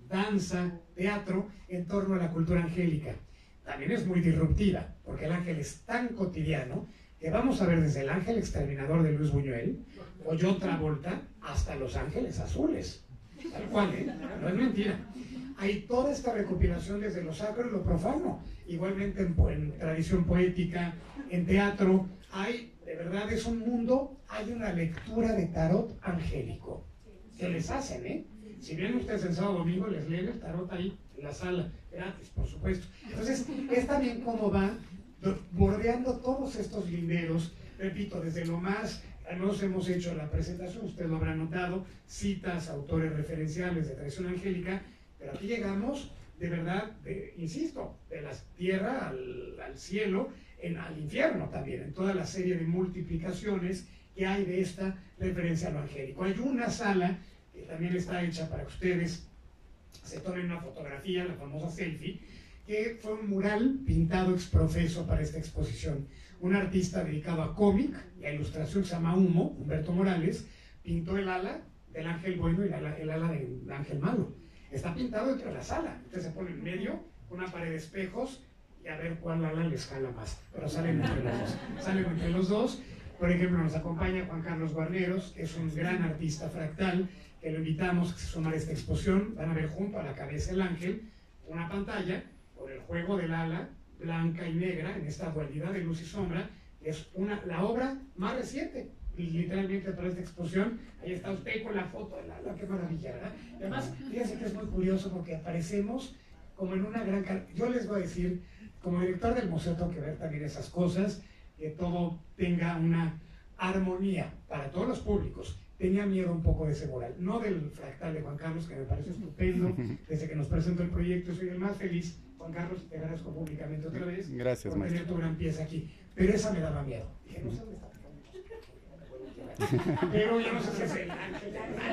danza, teatro en torno a la cultura angélica. También es muy disruptiva, porque el ángel es tan cotidiano que vamos a ver desde el ángel exterminador de Luis Buñuel, o John Travolta, hasta los ángeles azules. Tal cual, ¿eh? No es mentira. Hay toda esta recopilación desde lo sacro y lo profano. Igualmente en tradición poética, en teatro, hay, de verdad, es un mundo, hay una lectura de tarot angélico que les hacen, ¿eh? Si vienen ustedes el sábado domingo, les leen el tarot ahí en la sala, gratis, por supuesto. Entonces, es también cómo va bordeando todos estos linderos, repito, desde lo más, nos hemos hecho la presentación, usted lo habrá notado, citas, autores referenciales de tradición angélica, pero aquí llegamos, de verdad, insisto, de la tierra al cielo, al infierno también, en toda la serie de multiplicaciones que hay de esta referencia a lo angélico. Hay una sala que también está hecha para que ustedes se tomen una fotografía, la famosa selfie, que fue un mural pintado ex profeso para esta exposición. Un artista dedicado a cómic y a ilustración que se llama Humo, Humberto Morales, pintó el ala del ángel bueno y el ala del ángel malo. Está pintado dentro de la sala. Entonces se pone en medio una pared de espejos y a ver cuál ala les jala más. Pero salen entre los dos. Salen entre los dos. Por ejemplo, nos acompaña Juan Carlos Guarneros, que es un gran artista fractal, que lo invitamos a sumar a esta exposición. Van a ver junto a la cabeza del ángel una pantalla por el juego del ala blanca y negra en esta dualidad de luz y sombra. Es la obra más reciente, literalmente, para esta exposición. Ahí está usted con la foto del ala, qué maravilla, ¿verdad? Y además, fíjense que es muy curioso porque aparecemos como en una gran... Yo les voy a decir, como director del museo tengo que ver también esas cosas, que todo tenga una armonía para todos los públicos. Tenía miedo un poco de ese mural, no del fractal de Juan Carlos, que me parece estupendo. Desde que nos presentó el proyecto soy el más feliz. Juan Carlos, te agradezco públicamente otra vez. Gracias, por tener maestro. tu gran pieza aquí. Pero esa me daba miedo. Dije, no sé dónde está. Pero yo no sé si es el ángel.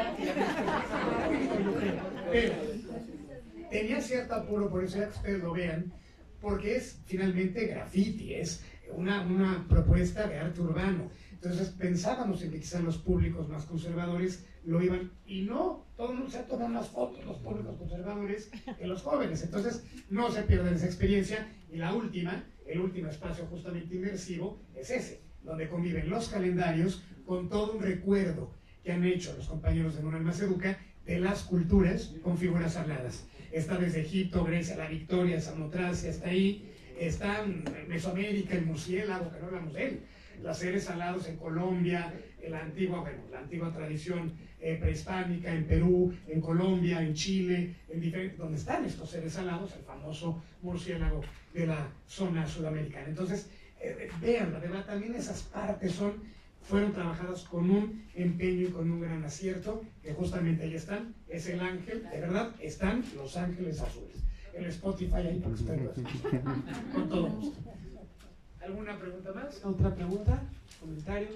Pero tenía cierto apuro, por eso ya que ustedes lo vean, porque es finalmente graffiti, es una propuesta de arte urbano. Entonces pensábamos en que quizás los públicos más conservadores lo iban, y no, todo el mundo se ha tomado más fotos, los públicos conservadores, que los jóvenes. Entonces no se pierden esa experiencia. Y el último espacio justamente inmersivo es ese, donde conviven los calendarios con todo un recuerdo que han hecho los compañeros de Manuel Maceduca de las culturas con figuras aladas. Está desde Egipto, Grecia, la Victoria, Samotracia, está ahí. Está en Mesoamérica, el murciélago, que no hablamos de él. Los seres alados en Colombia, la antigua tradición prehispánica, en Perú, en Colombia, en Chile, donde están estos seres alados, el famoso murciélago de la zona sudamericana. Entonces, vean, además también esas partes fueron trabajadas con un empeño y con un gran acierto, que justamente ahí están, es el ángel, de verdad, están los ángeles azules. El Spotify ahí para que ustedes lo escuchen. Con todo gusto. ¿Alguna pregunta más? ¿Otra pregunta? ¿Comentario?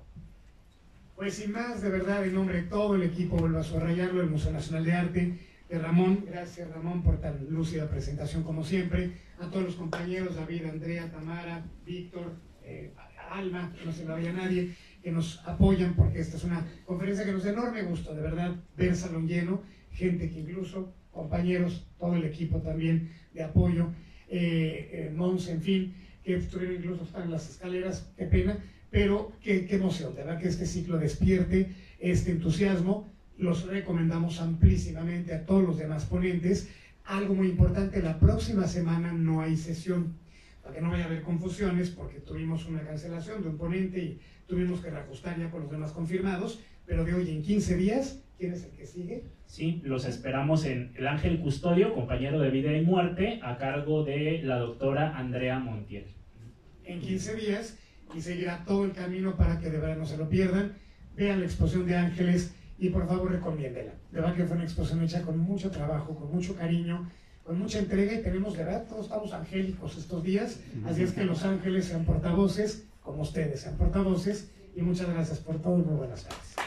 Pues sin más, de verdad, en nombre de todo el equipo, vuelvo a subrayarlo, el Museo Nacional de Arte, de Ramón, gracias Ramón por tan lúcida presentación como siempre, a todos los compañeros, David, Andrea, Tamara, Víctor, Alma, que no se me vaya nadie, que nos apoyan, porque esta es una conferencia que nos da enorme gusto, de verdad, ver salón lleno, gente que incluso, compañeros, todo el equipo también de apoyo, Mons, en fin, que estuvieron incluso están en las escaleras, qué pena, pero qué emoción, de verdad que este ciclo despierte este entusiasmo. Los recomendamos amplísimamente a todos los demás ponentes. Algo muy importante, la próxima semana no hay sesión, para que no vaya a haber confusiones, porque tuvimos una cancelación de un ponente y tuvimos que reajustar ya con los demás confirmados, pero de hoy en 15 días, ¿quién es el que sigue? Sí, los esperamos en El Ángel Custodio, compañero de vida y muerte, a cargo de la doctora Andrea Montiel. En 15 días, y seguirá todo el camino para que de verdad no se lo pierdan. Vean la exposición de ángeles y por favor recomiéndela. De verdad que fue una exposición hecha con mucho trabajo, con mucho cariño, con mucha entrega, y tenemos, de verdad, todos estamos angélicos estos días, así es que los ángeles sean portavoces, como ustedes sean portavoces, y muchas gracias por todo y muy buenas tardes.